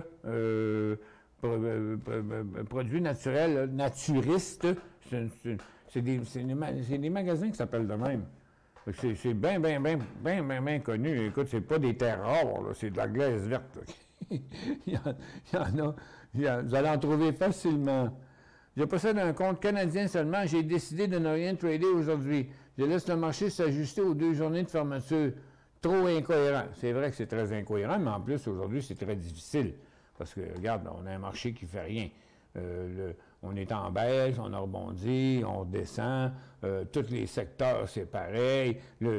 Produits naturels, là, naturistes. C'est des magasins qui s'appellent de même. C'est bien connu. Écoute, c'est pas des terres rares, là, c'est de la glaise verte. il y en a. Vous allez en trouver facilement. Je possède un compte canadien seulement. J'ai décidé de ne rien trader aujourd'hui. Je laisse le marché s'ajuster aux 2 journées de fermeture. Trop incohérent. C'est vrai que c'est très incohérent, mais en plus, aujourd'hui, c'est très difficile. Parce que, regarde, on a un marché qui ne fait rien. On est en baisse, on a rebondi, on redescend. Tous les secteurs, c'est pareil. Le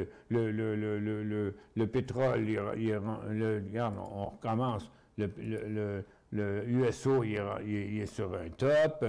pétrole, regarde, on recommence. Le USO, il est sur un top.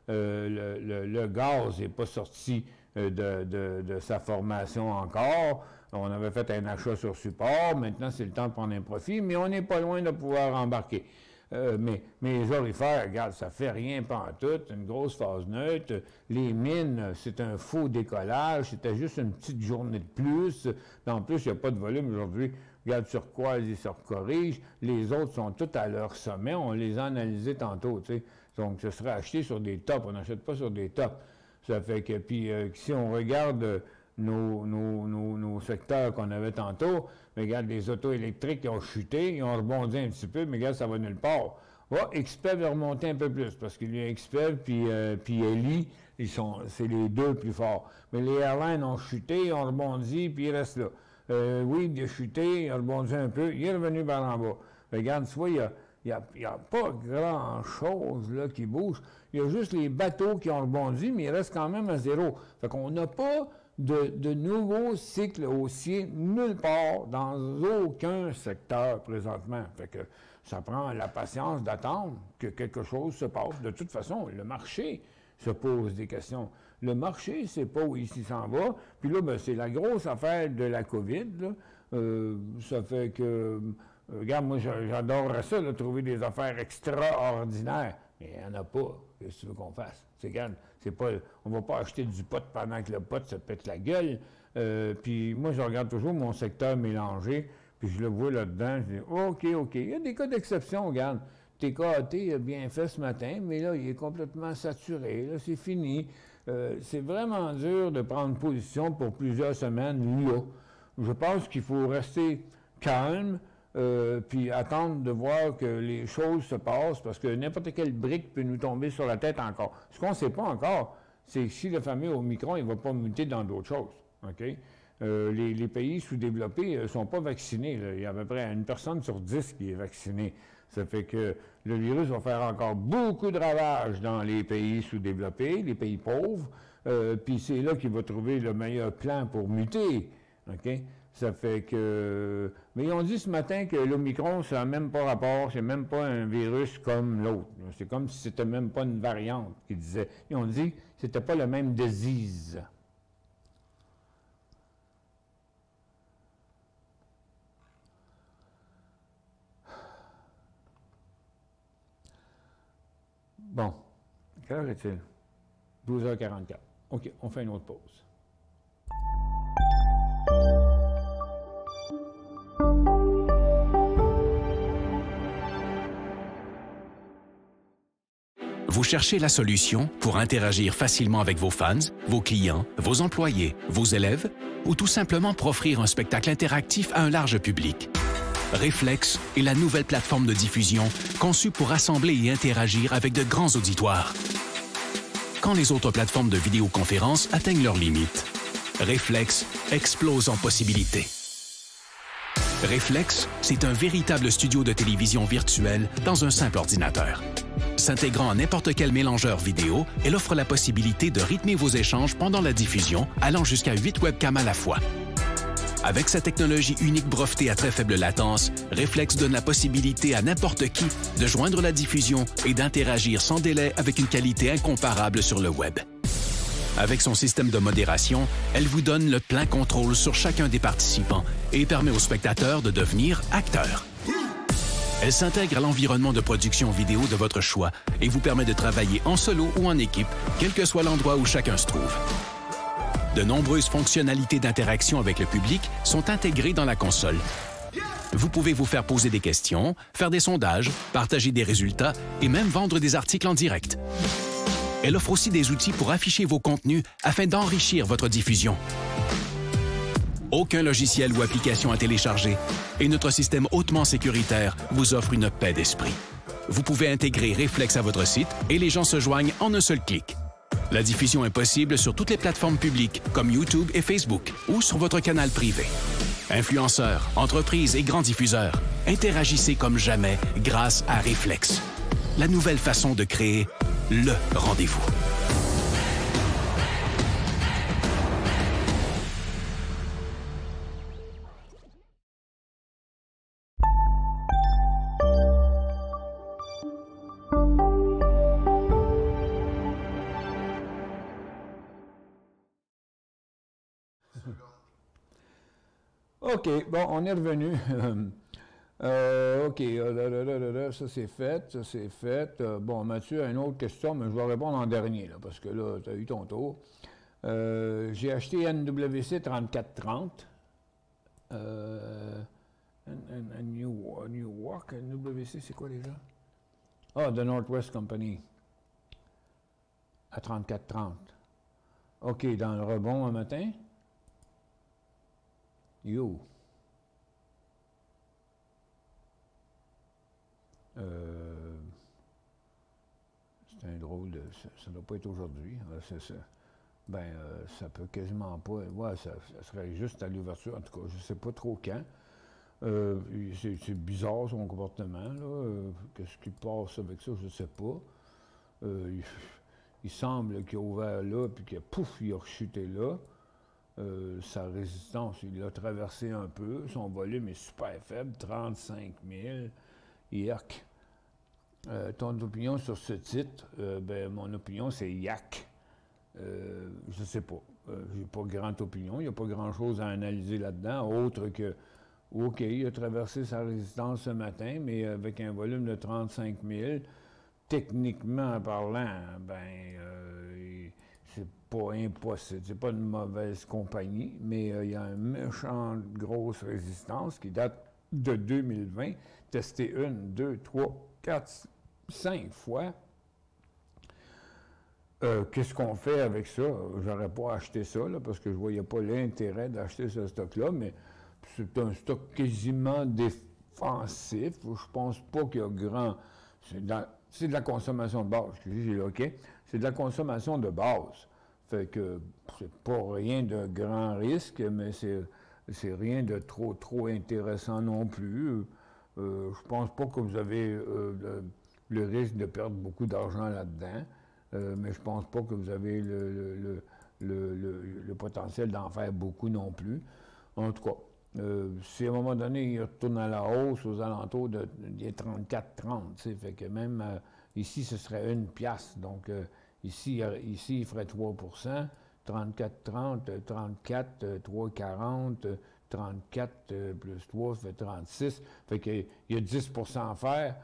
Le gaz n'est pas sorti de sa formation encore. On avait fait un achat sur support. Maintenant, c'est le temps de prendre un profit, mais on n'est pas loin de pouvoir embarquer. Mais les orifères, regarde, ça fait rien pantoute, une grosse phase neutre. Les mines, c'est un faux décollage, c'était juste une petite journée de plus. En plus, il n'y a pas de volume aujourd'hui. Regarde sur quoi ils se corrigent. Les autres sont tous à leur sommet. On les a analysés tantôt, tu sais. Donc, ce serait acheté sur des tops. On n'achète pas sur des tops. Ça fait que, puis, si on regarde nos secteurs qu'on avait tantôt, mais regarde, les autos électriques qui ont chuté, ils ont rebondi un petit peu, mais regarde, ça va nulle part. XPEL va remonter un peu plus, parce qu'il y a XPEL puis Eli, c'est les deux plus forts. Mais les airlines ont chuté, ils ont rebondi, puis ils restent là. Oui, il a chuté, il a rebondi un peu, il est revenu par en bas. Regarde, tu vois, il n'y a pas grand-chose là qui bouge. Il y a juste les bateaux qui ont rebondi, mais ils restent quand même à zéro. Fait qu'on n'a pas de nouveaux cycles haussiers nulle part, dans aucun secteur présentement. Fait que ça prend la patience d'attendre que quelque chose se passe. De toute façon, le marché se pose des questions. Le marché ne sait pas où il s'en va. Puis là, ben, c'est la grosse affaire de la COVID, là. Ça fait que, regarde, moi, j'adorerais ça, là, trouver des affaires extraordinaires. Mais il n'y en a pas. Qu'est-ce que tu veux qu'on fasse? Regarde, on ne va pas acheter du pot pendant que le pot se pète la gueule. Puis moi, je regarde toujours mon secteur mélangé, puis je le vois là-dedans, je dis OK. Il y a des cas d'exception, regarde. TKAT a bien fait ce matin, mais là, il est complètement saturé. Là, c'est fini. C'est vraiment dur de prendre position pour plusieurs semaines là. Je pense qu'il faut rester calme, puis attendre de voir que les choses se passent, parce que n'importe quelle brique peut nous tomber sur la tête encore. Ce qu'on ne sait pas encore, c'est que si le fameux Omicron, il ne va pas muter dans d'autres choses. OK? Les pays sous-développés ne sont pas vaccinés. Là. Il y a à peu près 1 personne sur 10 qui est vaccinée. Ça fait que le virus va faire encore beaucoup de ravages dans les pays sous-développés, les pays pauvres, puis c'est là qu'il va trouver le meilleur plan pour muter. OK? Ça fait que... Mais ils ont dit ce matin que l'Omicron, ça n'a même pas rapport, c'est même pas un virus comme l'autre. C'est comme si c'était même pas une variante qu'ils disaient. Ils ont dit que c'était pas le même disease. Bon. Quelle heure est-il? 12h44. OK, on fait une autre pause. Vous cherchez la solution pour interagir facilement avec vos fans, vos clients, vos employés, vos élèves ou tout simplement pour offrir un spectacle interactif à un large public. Reflex est la nouvelle plateforme de diffusion conçue pour rassembler et interagir avec de grands auditoires. Quand les autres plateformes de vidéoconférence atteignent leurs limites, Reflex explose en possibilités. Reflex, c'est un véritable studio de télévision virtuel dans un simple ordinateur. S'intégrant à n'importe quel mélangeur vidéo, elle offre la possibilité de rythmer vos échanges pendant la diffusion, allant jusqu'à 8 webcams à la fois. Avec sa technologie unique brevetée à très faible latence, Reflex donne la possibilité à n'importe qui de joindre la diffusion et d'interagir sans délai avec une qualité incomparable sur le web. Avec son système de modération, elle vous donne le plein contrôle sur chacun des participants et permet aux spectateurs de devenir acteurs. Elle s'intègre à l'environnement de production vidéo de votre choix et vous permet de travailler en solo ou en équipe, quel que soit l'endroit où chacun se trouve. De nombreuses fonctionnalités d'interaction avec le public sont intégrées dans la console. Vous pouvez vous faire poser des questions, faire des sondages, partager des résultats et même vendre des articles en direct. Elle offre aussi des outils pour afficher vos contenus afin d'enrichir votre diffusion. Aucun logiciel ou application à télécharger et notre système hautement sécuritaire vous offre une paix d'esprit. Vous pouvez intégrer Reflex à votre site et les gens se joignent en un seul clic. La diffusion est possible sur toutes les plateformes publiques comme YouTube et Facebook ou sur votre canal privé. Influenceurs, entreprises et grands diffuseurs, interagissez comme jamais grâce à Reflex. La nouvelle façon de créer le rendez-vous. OK, bon, on est revenu. OK, ça c'est fait, ça c'est fait. Bon, Mathieu a une autre question, mais je vais répondre en dernier, là, parce que là, tu as eu ton tour. J'ai acheté NWC 3430. Newark, NWC, c'est quoi déjà? Ah, The Northwest Company. À 3430. OK, dans le rebond un matin. Yo. C'est un drôle de... Ça ne doit pas être aujourd'hui. Ça peut quasiment pas... Ouais, ça serait juste à l'ouverture. En tout cas, je ne sais pas trop quand. C'est bizarre son comportement, là. Qu'est-ce qui passe avec ça, je ne sais pas. Il semble qu'il a ouvert là, puis que pouf, il a rechuté là. Sa résistance, il l'a traversé un peu. Son volume est super faible, 35 000. Yerk. Ton opinion sur ce titre? Mon opinion, c'est yak. Je ne sais pas. J'ai pas grande opinion. Il n'y a pas grand-chose à analyser là-dedans, autre que, OK, il a traversé sa résistance ce matin, mais avec un volume de 35 000, techniquement parlant, c'est pas impossible. C'est pas une mauvaise compagnie, mais il y a une méchante grosse résistance qui date de 2020, testé 1, 2, 3, 4, 5 fois. Qu'est-ce qu'on fait avec ça? J'aurais pas acheté ça, là, parce que je voyais pas l'intérêt d'acheter ce stock-là, mais c'est un stock quasiment défensif. Je pense pas qu'il y a grand... C'est de la consommation de base. Excusez, OK? C'est de la consommation de base. Fait que c'est pas rien de grand risque, mais c'est rien de trop intéressant non plus. Je pense pas que vous avez le risque de perdre beaucoup d'argent là-dedans, mais je pense pas que vous avez le potentiel d'en faire beaucoup non plus. En tout cas, si à un moment donné, il retourne à la hausse aux alentours de 34,30, fait que même ici, ce serait 1 piastre. Donc, ici, il ferait 3 34,30, 34, 3,40, 34 plus 3, ça fait 36. Fait qu'il y a 10 à faire.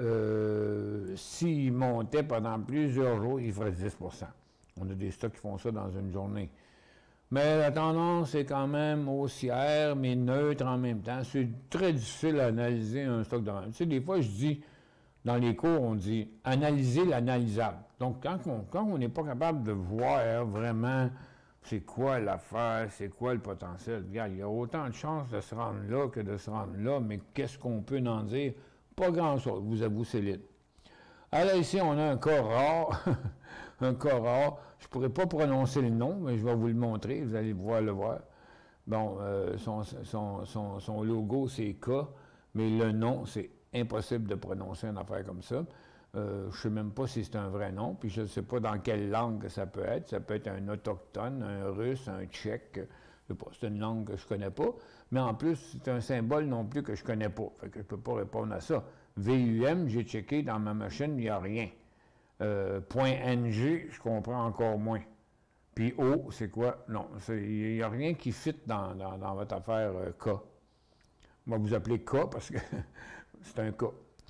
S'il montait pendant plusieurs jours, il ferait 10 On a des stocks qui font ça dans une journée. Mais la tendance est quand même haussière, mais neutre en même temps. C'est très difficile à analyser un stock de même. Tu sais, des fois, je dis, dans les cours, on dit « analyser l'analysable ». Donc, quand on n'est pas capable de voir vraiment c'est quoi l'affaire, c'est quoi le potentiel, regarde, il y a autant de chances de se rendre là que de se rendre là, mais qu'est-ce qu'on peut en dire? Pas grand-chose, vous avouez, c'est libre. Alors ici, on a un cas rare, un cas rare. Je ne pourrais pas prononcer le nom, mais je vais vous le montrer, vous allez pouvoir le voir. Bon, son logo, c'est K, mais le nom, c'est impossible de prononcer une affaire comme ça. Je ne sais même pas si c'est un vrai nom, puis je ne sais pas dans quelle langue ça peut être. Ça peut être un autochtone, un russe, un tchèque. Je sais pas, c'est une langue que je ne connais pas. Mais en plus, c'est un symbole non plus que je ne connais pas. Fait que je ne peux pas répondre à ça. VUM, j'ai checké dans ma machine, il n'y a rien. .NG, je comprends encore moins. Puis O, c'est quoi? Non, il n'y a rien qui fit dans votre affaire K. On va vous appeler K parce que c'est un K.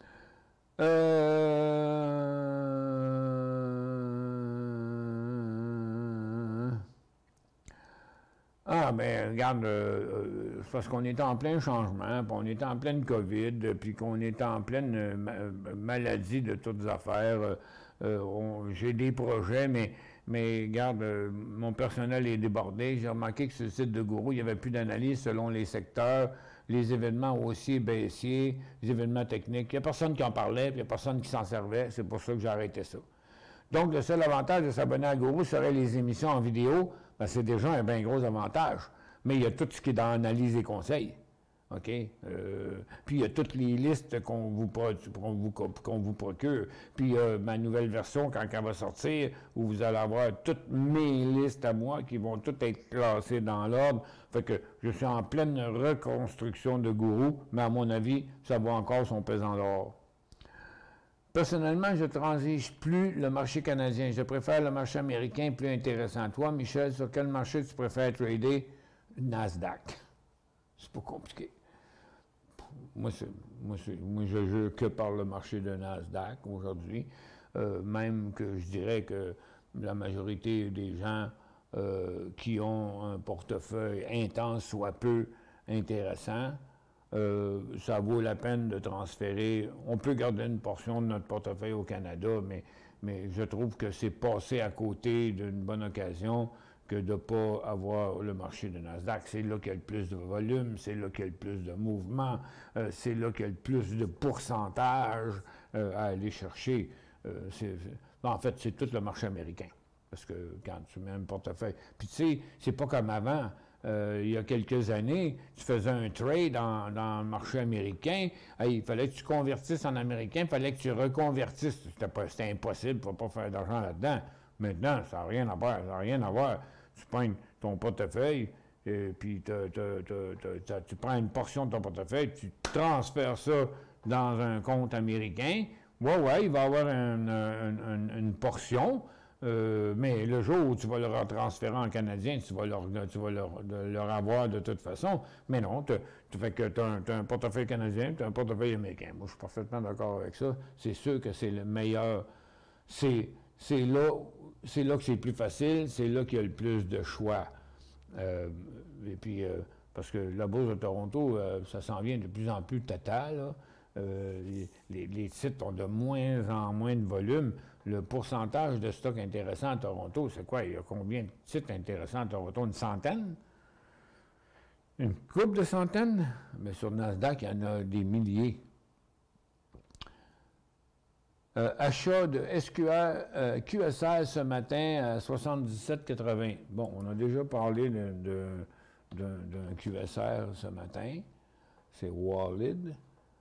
Ah, ben regarde, c'est parce qu'on est en plein changement, puis on est en pleine COVID, puis qu'on est en pleine maladie de toutes affaires. J'ai des projets, mais regarde, mon personnel est débordé. J'ai remarqué que sur le site de Gourou, il n'y avait plus d'analyse selon les secteurs, les événements haussiers, baissiers, les événements techniques. Il n'y a personne qui en parlait, puis il n'y a personne qui s'en servait. C'est pour ça que j'ai arrêté ça. Donc, le seul avantage de s'abonner à Gourou serait les émissions en vidéo. Ben, c'est déjà un bien gros avantage. Mais il y a tout ce qui est dans l'analyse et conseils. OK? Puis il y a toutes les listes qu'on vous procure. Puis ma nouvelle version, quand elle va sortir, où vous allez avoir toutes mes listes à moi qui vont toutes être classées dans l'ordre. Fait que je suis en pleine reconstruction de Gourou, mais à mon avis, ça vaut encore son pesant d'or. Personnellement, je ne transige plus le marché canadien. Je préfère le marché américain plus intéressant. Toi, Michel, sur quel marché tu préfères trader? Nasdaq. C'est pas compliqué. Moi, je joue que par le marché de Nasdaq aujourd'hui. Même que je dirais que la majorité des gens qui ont un portefeuille intense, soit peu intéressant, ça vaut la peine de transférer. On peut garder une portion de notre portefeuille au Canada, mais je trouve que c'est passé à côté d'une bonne occasion que de ne pas avoir le marché de Nasdaq. C'est là qu'il y a le plus de volume, c'est là qu'il y a le plus de mouvement, c'est là qu'il y a le plus de pourcentage à aller chercher. En fait, c'est tout le marché américain. Parce que quand tu mets un portefeuille... Puis tu sais, c'est pas comme avant. Il y a quelques années, tu faisais un trade dans le marché américain, il fallait que tu convertisses en américain, il fallait que tu reconvertisses. C'était impossible, tu ne peux pas faire d'argent là-dedans. Maintenant, ça n'a rien à voir, ça n'a rien à voir. Tu prends ton portefeuille, puis tu prends une portion de ton portefeuille, tu transfères ça dans un compte américain. Ouais, il va y avoir une portion. Mais le jour où tu vas le retransférer en canadien, tu vas leur avoir de toute façon. Mais non, tu fais que tu as un portefeuille canadien, tu as un portefeuille américain. Moi, je suis parfaitement d'accord avec ça. C'est sûr que c'est le meilleur. C'est là que c'est plus facile, c'est là qu'il y a le plus de choix. Et puis, parce que la Bourse de Toronto, ça s'en vient de plus en plus total, là. Les titres ont de moins en moins de volume. Le pourcentage de stocks intéressants à Toronto, c'est quoi? Il y a combien de titres intéressants à Toronto? Une centaine? Une couple de centaines? Mais sur Nasdaq, il y en a des milliers. Achat de QSR ce matin à 77,80. Bon, on a déjà parlé d'un QSR ce matin. C'est Wallid.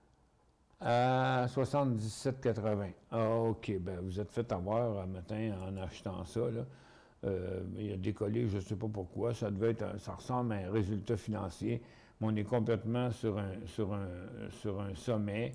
À 77,80. Ah, OK. Ben, vous êtes fait avoir un matin en achetant ça, là. Il a décollé, je ne sais pas pourquoi. Ça devait être ça ressemble à un résultat financier, mais on est complètement sur un sommet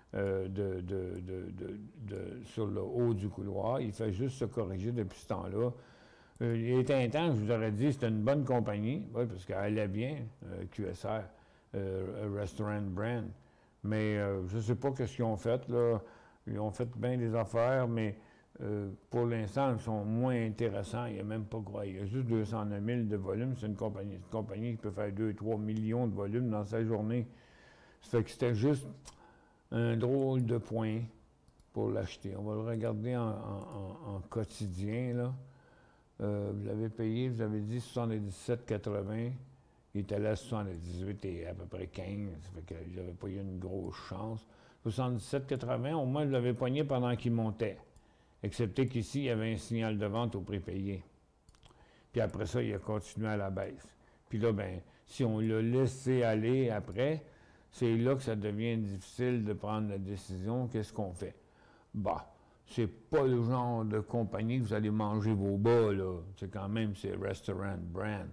sur le haut du couloir. Il fait juste se corriger depuis ce temps-là. Il était un temps, je vous aurais dit, c'était une bonne compagnie, oui, parce qu'elle allait bien, QSR, Restaurant Brand. Mais je ne sais pas ce qu'ils ont fait, là. Ils ont fait bien des affaires, mais pour l'instant, ils sont moins intéressants. Il n'y a même pas quoi. Il y a juste 209 000 de volume. C'est une compagnie qui peut faire 2-3 millions de volume dans sa journée. Ça fait que c'était juste un drôle de point pour l'acheter. On va le regarder en quotidien, là. Vous l'avez payé, vous avez dit 77,80. Il était là à 78 et à peu près 15. Ça fait qu'il n'avait pas eu une grosse chance. 77,80, au moins, je l'avais pogné pendant qu'il montait. Excepté qu'ici, il y avait un signal de vente au prix payé. Puis après ça, il a continué à la baisse. Puis là, ben, si on l'a laissé aller après, c'est là que ça devient difficile de prendre la décision, qu'est-ce qu'on fait? Bah, c'est pas le genre de compagnie que vous allez manger vos bas, là. C'est quand même, c'est Restaurant Brand.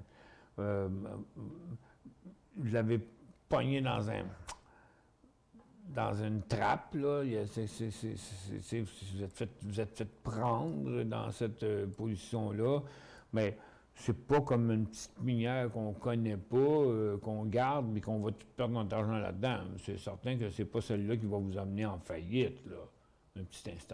Vous l'avez pogné dans une trappe, là. Vous êtes fait prendre dans cette position-là, mais c'est pas comme une petite minière qu'on connaît pas, qu'on garde, mais qu'on va tout perdre notre argent là-dedans. C'est certain que c'est pas celle-là qui va vous amener en faillite, là, un petit instant.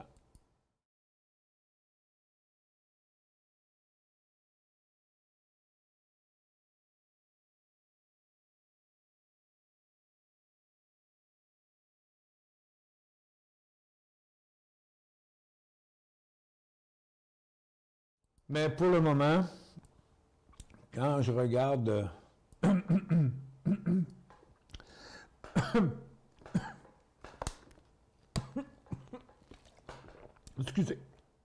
Mais pour le moment, quand je regarde excusez.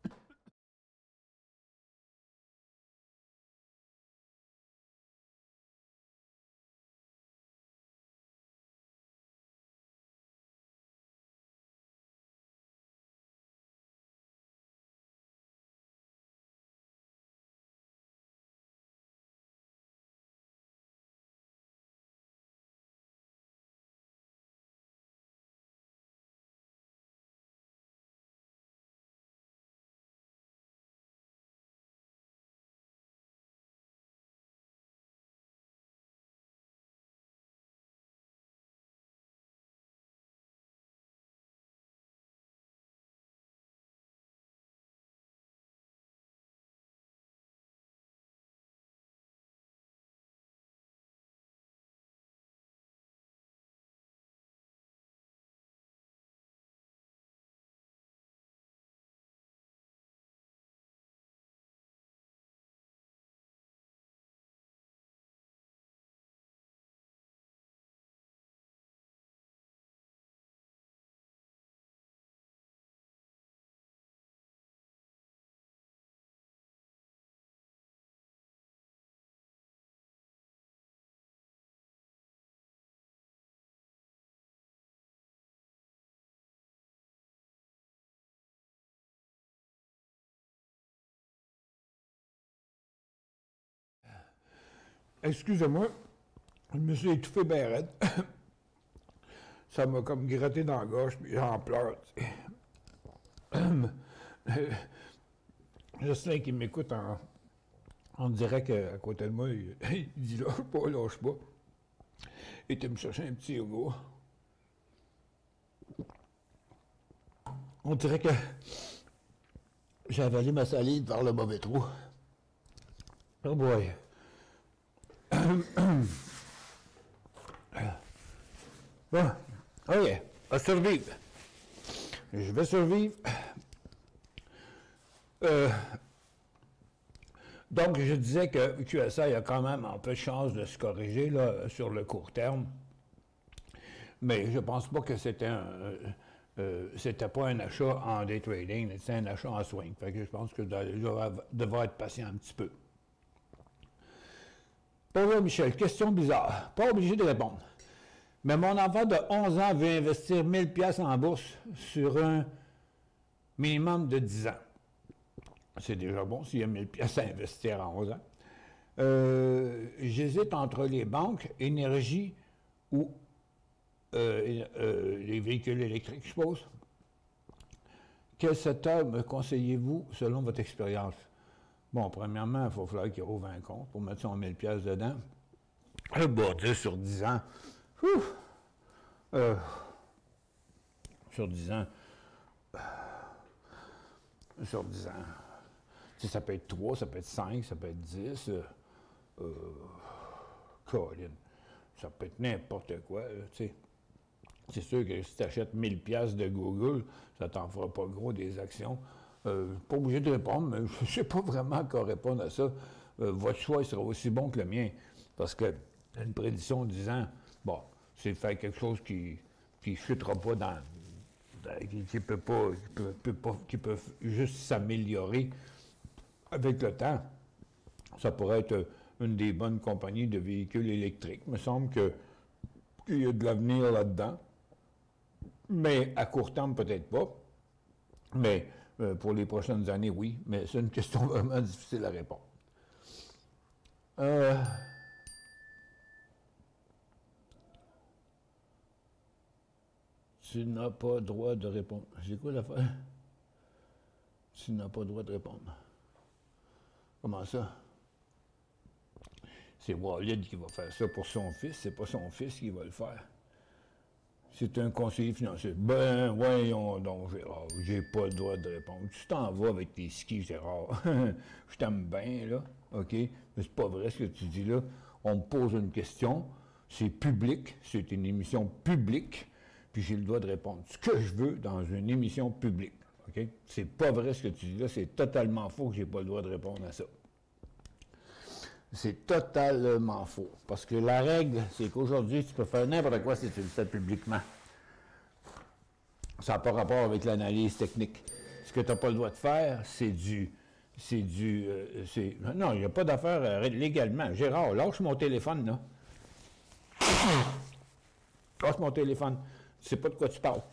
Excusez-moi, je me suis étouffé bien raide. Ça m'a comme gratté dans la gorge, puis j'en pleure. Justin qui m'écoute en direct à côté de moi, il dit lâche pas, lâche pas. Il était me chercher un petit yogourt. On dirait que j'ai avalé ma salive par le mauvais trou. Oh boy. Bon, ok, à survivre. Je vais survivre. Donc, je disais que QSI a quand même un peu de chance de se corriger là, sur le court terme. Mais je ne pense pas que c'était pas un achat en day trading, c'était un achat en swing. Fait que je pense que je devrais être patient un petit peu. Bonjour Michel, question bizarre. Pas obligé de répondre. Mais mon enfant de 11 ans veut investir 1000 pièces en bourse sur un minimum de 10 ans. C'est déjà bon s'il y a 1000 pièces à investir en 11 ans. J'hésite entre les banques, énergie ou les véhicules électriques, je suppose. Quel secteur me conseillez-vous selon votre expérience? Bon, premièrement, il faut falloir qu'il rouvre un compte pour mettre son 1000 pièces dedans. Bon, 10 sur 10 ans. Sur 10 ans. Sur 10 ans. Tu sais, ça peut être 3, ça peut être 5, ça peut être 10. Colin. Ça peut être n'importe quoi, tu sais. C'est sûr que si tu achètes 1000 pièces de Google, ça t'en fera pas gros des actions. Pas obligé de répondre, mais je ne sais pas vraiment quoi répondre à ça. Votre choix sera aussi bon que le mien, parce que une prédiction disant, bon, c'est faire quelque chose qui ne chutera pas qui peut juste s'améliorer avec le temps. Ça pourrait être une des bonnes compagnies de véhicules électriques. Il me semble qu'il y a de l'avenir là-dedans. Mais à court terme, peut-être pas. Mais pour les prochaines années, oui. Mais c'est une question vraiment difficile à répondre. Tu n'as pas droit de répondre. C'est quoi l'affaire? Tu n'as pas le droit de répondre. Comment ça? C'est Walid qui va faire ça pour son fils. C'est pas son fils qui va le faire. C'est un conseiller financier. Ben, voyons donc, Gérard, j'ai pas le droit de répondre. Tu t'en vas avec tes skis, Gérard. Je t'aime bien, là, OK? Mais c'est pas vrai ce que tu dis là. On me pose une question, c'est public, c'est une émission publique, puis j'ai le droit de répondre ce que je veux dans une émission publique, OK? C'est pas vrai ce que tu dis là, c'est totalement faux que j'ai pas le droit de répondre à ça. C'est totalement faux. Parce que la règle, c'est qu'aujourd'hui, tu peux faire n'importe quoi si tu le fais publiquement. Ça n'a pas rapport avec l'analyse technique. Ce que tu n'as pas le droit de faire, non, il n'y a pas d'affaire légalement. Gérard, lâche mon téléphone, là. Lâche mon téléphone. Tu ne sais pas de quoi tu parles.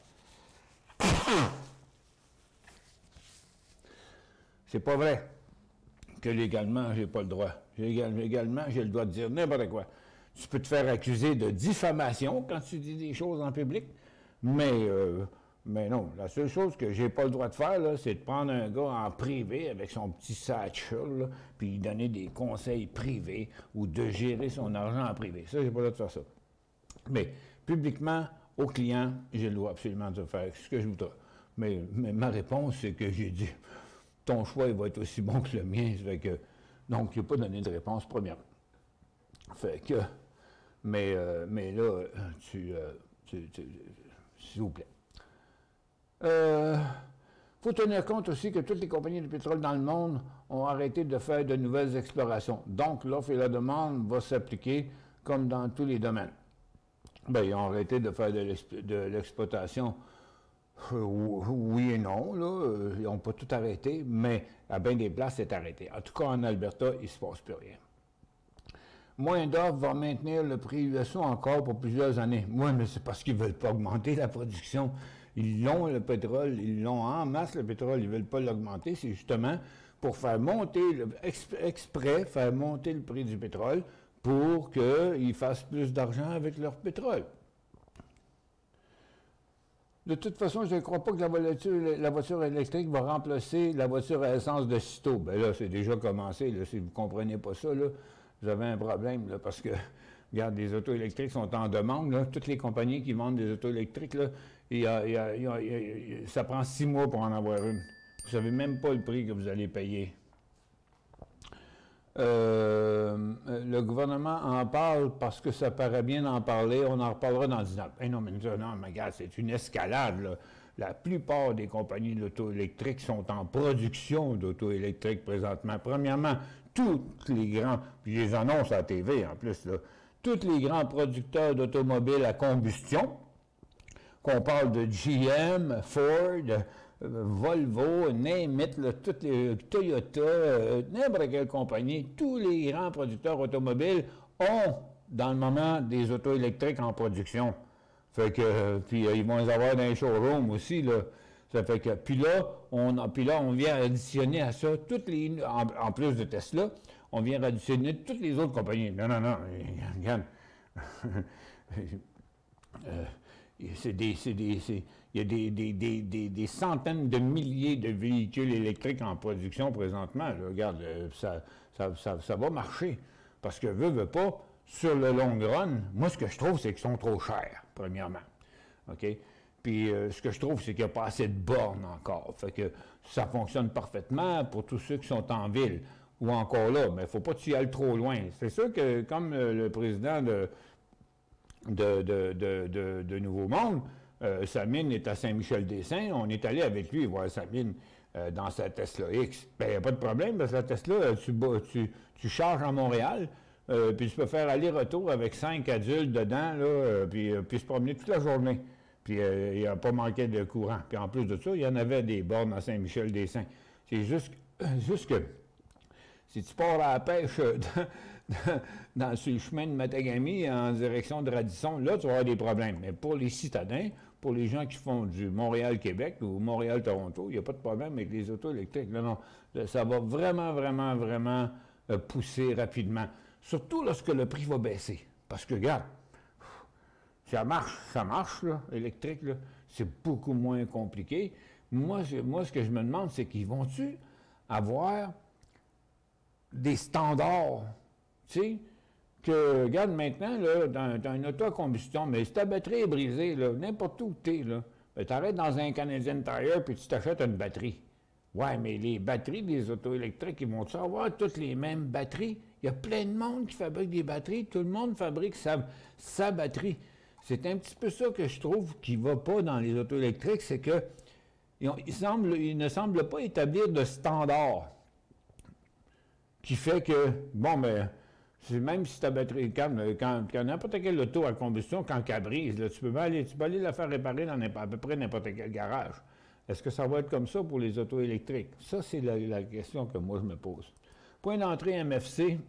C'est pas vrai que légalement, j'ai pas le droit. Légalement, j'ai le droit de dire n'importe quoi. Tu peux te faire accuser de diffamation quand tu dis des choses en public, mais non. La seule chose que j'ai pas le droit de faire, là, c'est de prendre un gars en privé avec son petit satchel, là, puis lui donner des conseils privés ou de gérer son argent en privé. Ça, j'ai pas le droit de faire ça. Mais publiquement, aux clients, j'ai le droit absolument de faire ce que je voudrais. Mais ma réponse, c'est que j'ai dit ton choix il va être aussi bon que le mien. Ça fait que, donc, je n'ai pas donné de réponse premièrement. Fait que, mais là, s'il vous plaît. Faut tenir compte aussi que toutes les compagnies de pétrole dans le monde ont arrêté de faire de nouvelles explorations. Donc, l'offre et la demande vont s'appliquer comme dans tous les domaines. Bien, ils ont arrêté de faire de l'exploitation. Oui et non, là, ils n'ont pas tout arrêté, mais à bien des places, c'est arrêté. En tout cas, en Alberta, il ne se passe plus rien. Moins d'offres va maintenir le prix USO encore pour plusieurs années. Oui, mais c'est parce qu'ils ne veulent pas augmenter la production. Ils l'ont, le pétrole, ils l'ont en masse, le pétrole, ils ne veulent pas l'augmenter. C'est justement pour faire monter, exprès, faire monter le prix du pétrole pour qu'ils fassent plus d'argent avec leur pétrole. De toute façon, je ne crois pas que la voiture électrique va remplacer la voiture à essence de sitôt. Bien là, c'est déjà commencé. Là, si vous ne comprenez pas ça, là, vous avez un problème, là, parce que, regarde, les autos électriques sont en demande. Là. Toutes les compagnies qui vendent des autos électriques, là, ça prend 6 mois pour en avoir une. Vous ne savez même pas le prix que vous allez payer. Le gouvernement en parle parce que ça paraît bien d'en parler. On en reparlera dans 10 ans. Non, mais regarde, c'est une escalade, là. La plupart des compagnies d'auto électriques sont en production d'auto électriques présentement. Premièrement, tous les grands, puis je les annonce à la TV en plus, là, tous les grands producteurs d'automobiles à combustion, qu'on parle de GM, Ford, Volvo, name it, là, toutes les Toyota, n'importe quelle compagnie, tous les grands producteurs automobiles ont, dans le moment, des autos électriques en production. Fait que, puis ils vont les avoir dans les showrooms aussi, là. Ça fait que, puis là, on vient additionner à ça toutes les, en plus de Tesla, on vient additionner toutes les autres compagnies. Non, regarde. Il y a des centaines de milliers de véhicules électriques en production présentement. Là. Regarde, ça va marcher. Parce que, veut pas, sur le long run, moi, ce que je trouve, c'est qu'ils sont trop chers, premièrement. OK? Puis, ce que je trouve, c'est qu'il n'y a pas assez de bornes encore. Fait que ça fonctionne parfaitement pour tous ceux qui sont en ville. Ou encore là, mais il ne faut pas que tu y ailles trop loin. C'est sûr que, comme le président de Nouveau Monde, sa mine est à Saint-Michel-des-Saints. On est allé avec lui voir sa mine dans sa Tesla X. Bien, il n'y a pas de problème, parce que la Tesla, tu charges à Montréal, puis tu peux faire aller-retour avec 5 adultes dedans, là, puis se promener toute la journée. Puis il n'y a pas manqué de courant. Puis en plus de ça, il y en avait des bornes à Saint-Michel-des-Saints. C'est juste que si tu pars à la pêche sur le chemin de Matagami en direction de Radisson, là, tu vas avoir des problèmes. Mais pour les citadins, pour les gens qui font du Montréal-Québec ou Montréal-Toronto, il n'y a pas de problème avec les autos électriques. Non, non, ça va vraiment, vraiment, vraiment pousser rapidement. Surtout lorsque le prix va baisser. Parce que, regarde, ça marche, là, électrique, là. C'est beaucoup moins compliqué. Moi, ce que je me demande, c'est qu'ils vont-tu avoir des standards, tu sais, que, regarde, maintenant, là, dans une auto à combustion, mais si ta batterie est brisée, là, n'importe où tu es, là, ben, t'arrêtes dans un Canadian Tire puis tu t'achètes une batterie. Ouais, mais les batteries des autos électriques, ils vont-tu avoir toutes les mêmes batteries? Il y a plein de monde qui fabrique des batteries, tout le monde fabrique sa batterie. C'est un petit peu ça que je trouve qui ne va pas dans les autos électriques, c'est que ils ne semblent pas établir de standard qui fait que, bon, ben, même si ta batterie, quand n'importe quelle auto à combustion, quand elle brise, là, tu peux aller la faire réparer dans à peu près n'importe quel garage. Est-ce que ça va être comme ça pour les autos électriques? Ça, c'est la question que moi, je me pose. Point d'entrée MFC.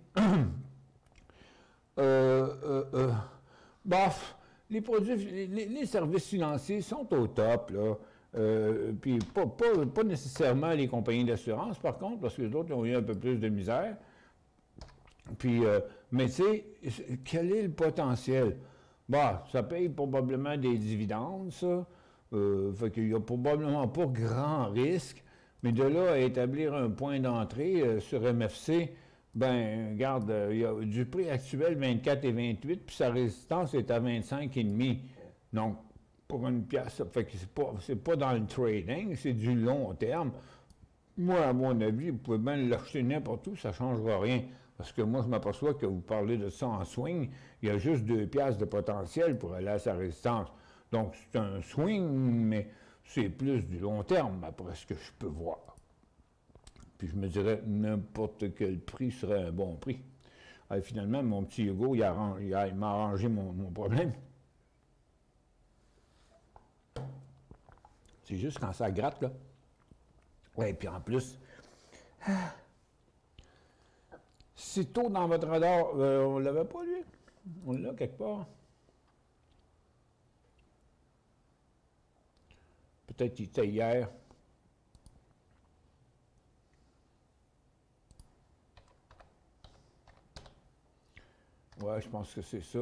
Bof, les produits, les services financiers sont au top, là. Puis pas nécessairement les compagnies d'assurance, par contre, parce que les autres ont eu un peu plus de misère. Puis, mais tu sais, quel est le potentiel? Bah, ça paye probablement des dividendes, ça. Fait qu'il n'y a probablement pas grand risque. Mais de là à établir un point d'entrée sur MFC, ben, regarde, il y a du prix actuel 24 et 28, puis sa résistance est à 25,5. Donc, pour une pièce, ça fait que c'est pas dans le trading, c'est du long terme. Moi, à mon avis, vous pouvez bien l'acheter n'importe où, ça ne changera rien. Parce que moi, je m'aperçois que vous parlez de ça en swing, il y a juste 2 piastres de potentiel pour aller à sa résistance. Donc, c'est un swing, mais c'est plus du long terme, après ce que je peux voir. Puis je me dirais, n'importe quel prix serait un bon prix. Alors, finalement, mon petit Hugo, il m'a arrangé mon problème. C'est juste quand ça gratte, là. Oui, puis en plus, c'est tôt dans votre radar. On ne l'avait pas, lui? On l'a quelque part. Peut-être qu'il était hier. Ouais, je pense que c'est ça.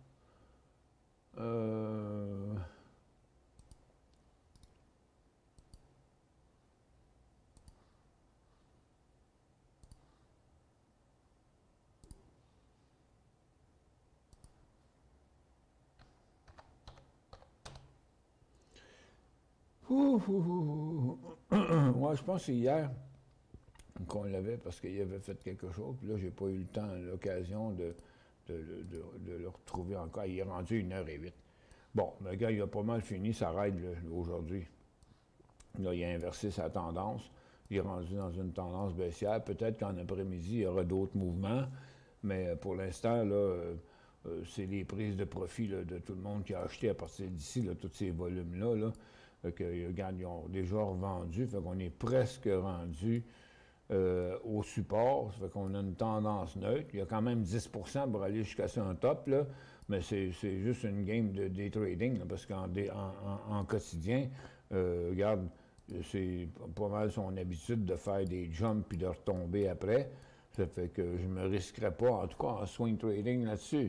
Ouais, je pense que c'est hier qu'on l'avait parce qu'il avait fait quelque chose. Puis là, j'ai pas eu le temps, l'occasion de le retrouver encore. Il est rendu 1h08. Bon, le gars, il a pas mal fini sa ride aujourd'hui. Là, il a inversé sa tendance. Il est rendu dans une tendance baissière. Peut-être qu'en après-midi, il y aura d'autres mouvements. Mais pour l'instant, là, c'est les prises de profit là, de tout le monde qui a acheté à partir d'ici, tous ces volumes-là. Là, regarde, ils ont déjà revendu. Fait qu'on est presque rendu au support. Ça fait qu'on a une tendance neutre. Il y a quand même 10 pour aller jusqu'à un top, là. Mais c'est juste une game de day trading, là, parce qu'en quotidien, regarde, c'est pas mal son habitude de faire des jumps puis de retomber après. Ça fait que je me risquerais pas, en tout cas en swing trading là-dessus.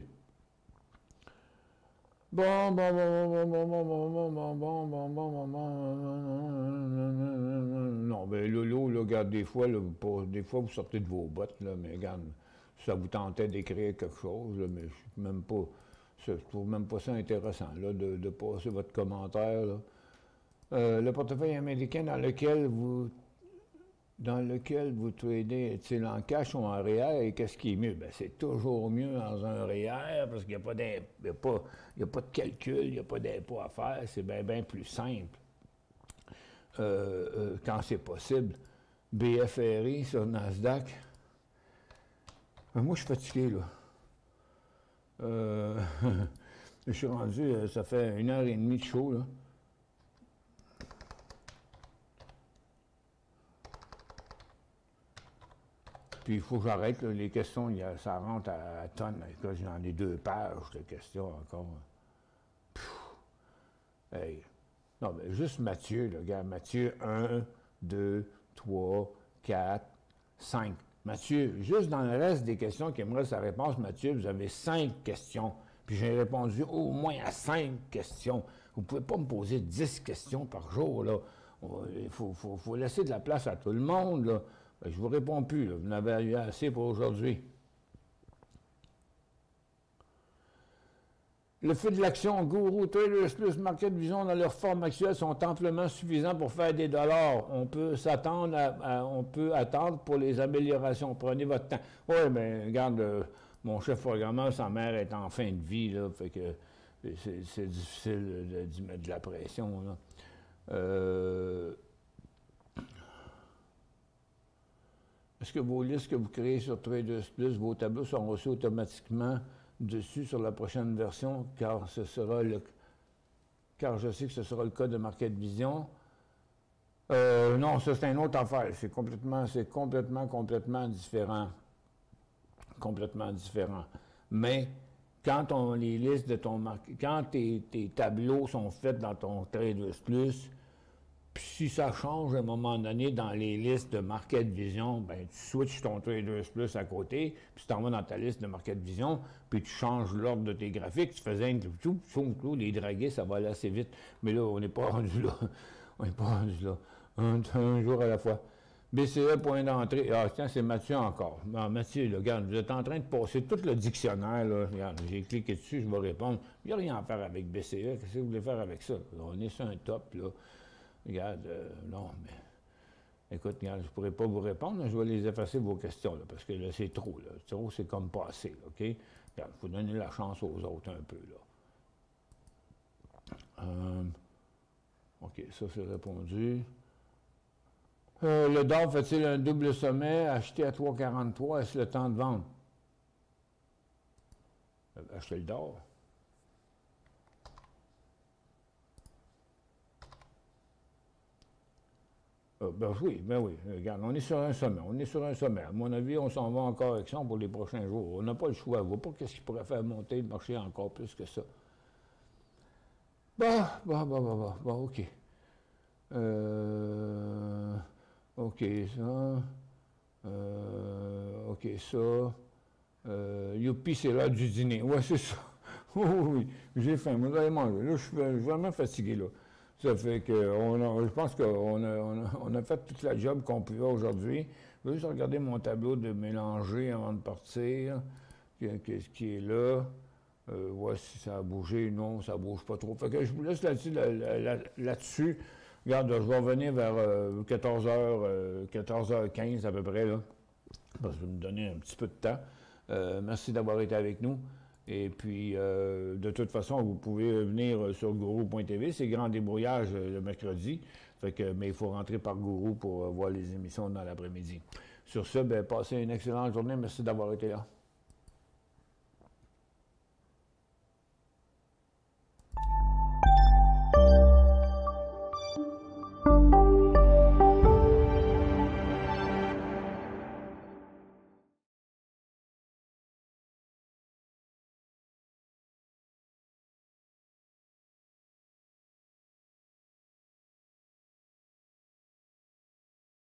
Non, ben Lolo, là, regarde, des fois, vous sortez de vos bottes, là, mais regarde, ça vous tentait d'écrire quelque chose, là, mais je trouve même pas ça intéressant, là, de passer votre commentaire, là. Le portefeuille américain dans lequel vous tradez, est-il en cash ou en REER, et qu'est-ce qui est mieux? Bien, c'est toujours mieux dans un REER parce qu'il n'y a pas de calcul, il n'y a pas d'impôt à faire, c'est bien plus simple quand c'est possible. BFRI sur Nasdaq, moi je suis fatigué, là. Je suis rendu, ça fait 1h30 de show, là. Puis il faut que j'arrête, là, les questions, ça rentre à tonnes. Là, j'en ai 2 pages de questions encore. Hey. Non, mais juste Mathieu, là, regarde, Mathieu, 1, 2, 3, 4, 5. Mathieu, juste dans le reste des questions qui aimeraient sa réponse, Mathieu, vous avez 5 questions. Puis j'ai répondu au moins à 5 questions. Vous ne pouvez pas me poser 10 questions par jour, là. Il faut laisser de la place à tout le monde, là. Je ne vous réponds plus, là. Vous en avez eu assez pour aujourd'hui. Le feu de l'action, Guru, Traders Plus, Market Vision dans leur forme actuelle sont amplement suffisants pour faire des dollars. On peut s'attendre on peut attendre pour les améliorations. Prenez votre temps. Oui, mais regarde, mon chef programmeur, sa mère est en fin de vie, là, fait que c'est difficile d'y mettre de la pression, là. Est-ce que vos listes que vous créez sur Traders Plus, vos tableaux seront reçus automatiquement dessus sur la prochaine version, car je sais que ce sera le cas de Market Vision? Non, ça c'est une autre affaire. C'est complètement différent. Complètement différent. Mais quand les listes de quand tes tableaux sont faits dans ton Traders Plus, puis si ça change à un moment donné dans les listes de Market Vision, ben tu switches ton Traders Plus à côté, puis tu t'en vas dans ta liste de Market Vision, puis tu changes l'ordre de tes graphiques, tu faisais un tout, les draguer, ça va aller assez vite. Mais là, on n'est pas rendu là. On n'est pas rendu là. Un jour à la fois. BCE, point d'entrée. Ah, tiens, c'est Mathieu encore. Ah, Mathieu, là, regarde, vous êtes en train de passer tout le dictionnaire, là. Regarde, j'ai cliqué dessus, je vais répondre. Il n'y a rien à faire avec BCE. Qu'est-ce que vous voulez faire avec ça? On est sur un top, là. Regarde, non, mais... Écoute, regarde, je ne pourrais pas vous répondre, je vais les effacer vos questions, là, parce que là, c'est trop, là. Trop, c'est comme passé, là, OK? Regarde, il faut donner la chance aux autres un peu, là. OK, ça, c'est répondu. Le DOR fait-il un double sommet acheté à 3,43? Est-ce le temps de vendre? Acheter le DOR. Ben oui, regarde, on est sur un sommet, À mon avis, on s'en va en correction pour les prochains jours. On n'a pas le choix. On ne voit pas qu'est-ce qui pourrait faire monter le marché encore plus que ça. OK. OK, ça. OK, ça. Youpi, c'est l'heure du dîner. Ouais, c'est ça. Oui, j'ai faim. Vous allez manger. Là, je suis vraiment fatigué, là. Ça fait que je pense qu'on a fait toute la job qu'on pouvait aujourd'hui. Je vais juste regarder mon tableau de mélanger avant de partir. Qu'est-ce qui est là? Ouais, si ça a bougé. Non, ça ne bouge pas trop. Fait que je vous laisse là-dessus. Regarde, je vais revenir vers 14h15 à peu près, là. Parce que je vais me donner un petit peu de temps. Merci d'avoir été avec nous. Et puis, de toute façon, vous pouvez venir sur gourou.tv. C'est grand débrouillage le mercredi. Fait que, mais il faut rentrer par Gourou pour voir les émissions dans l'après-midi. Sur ce, passez une excellente journée. Merci d'avoir été là.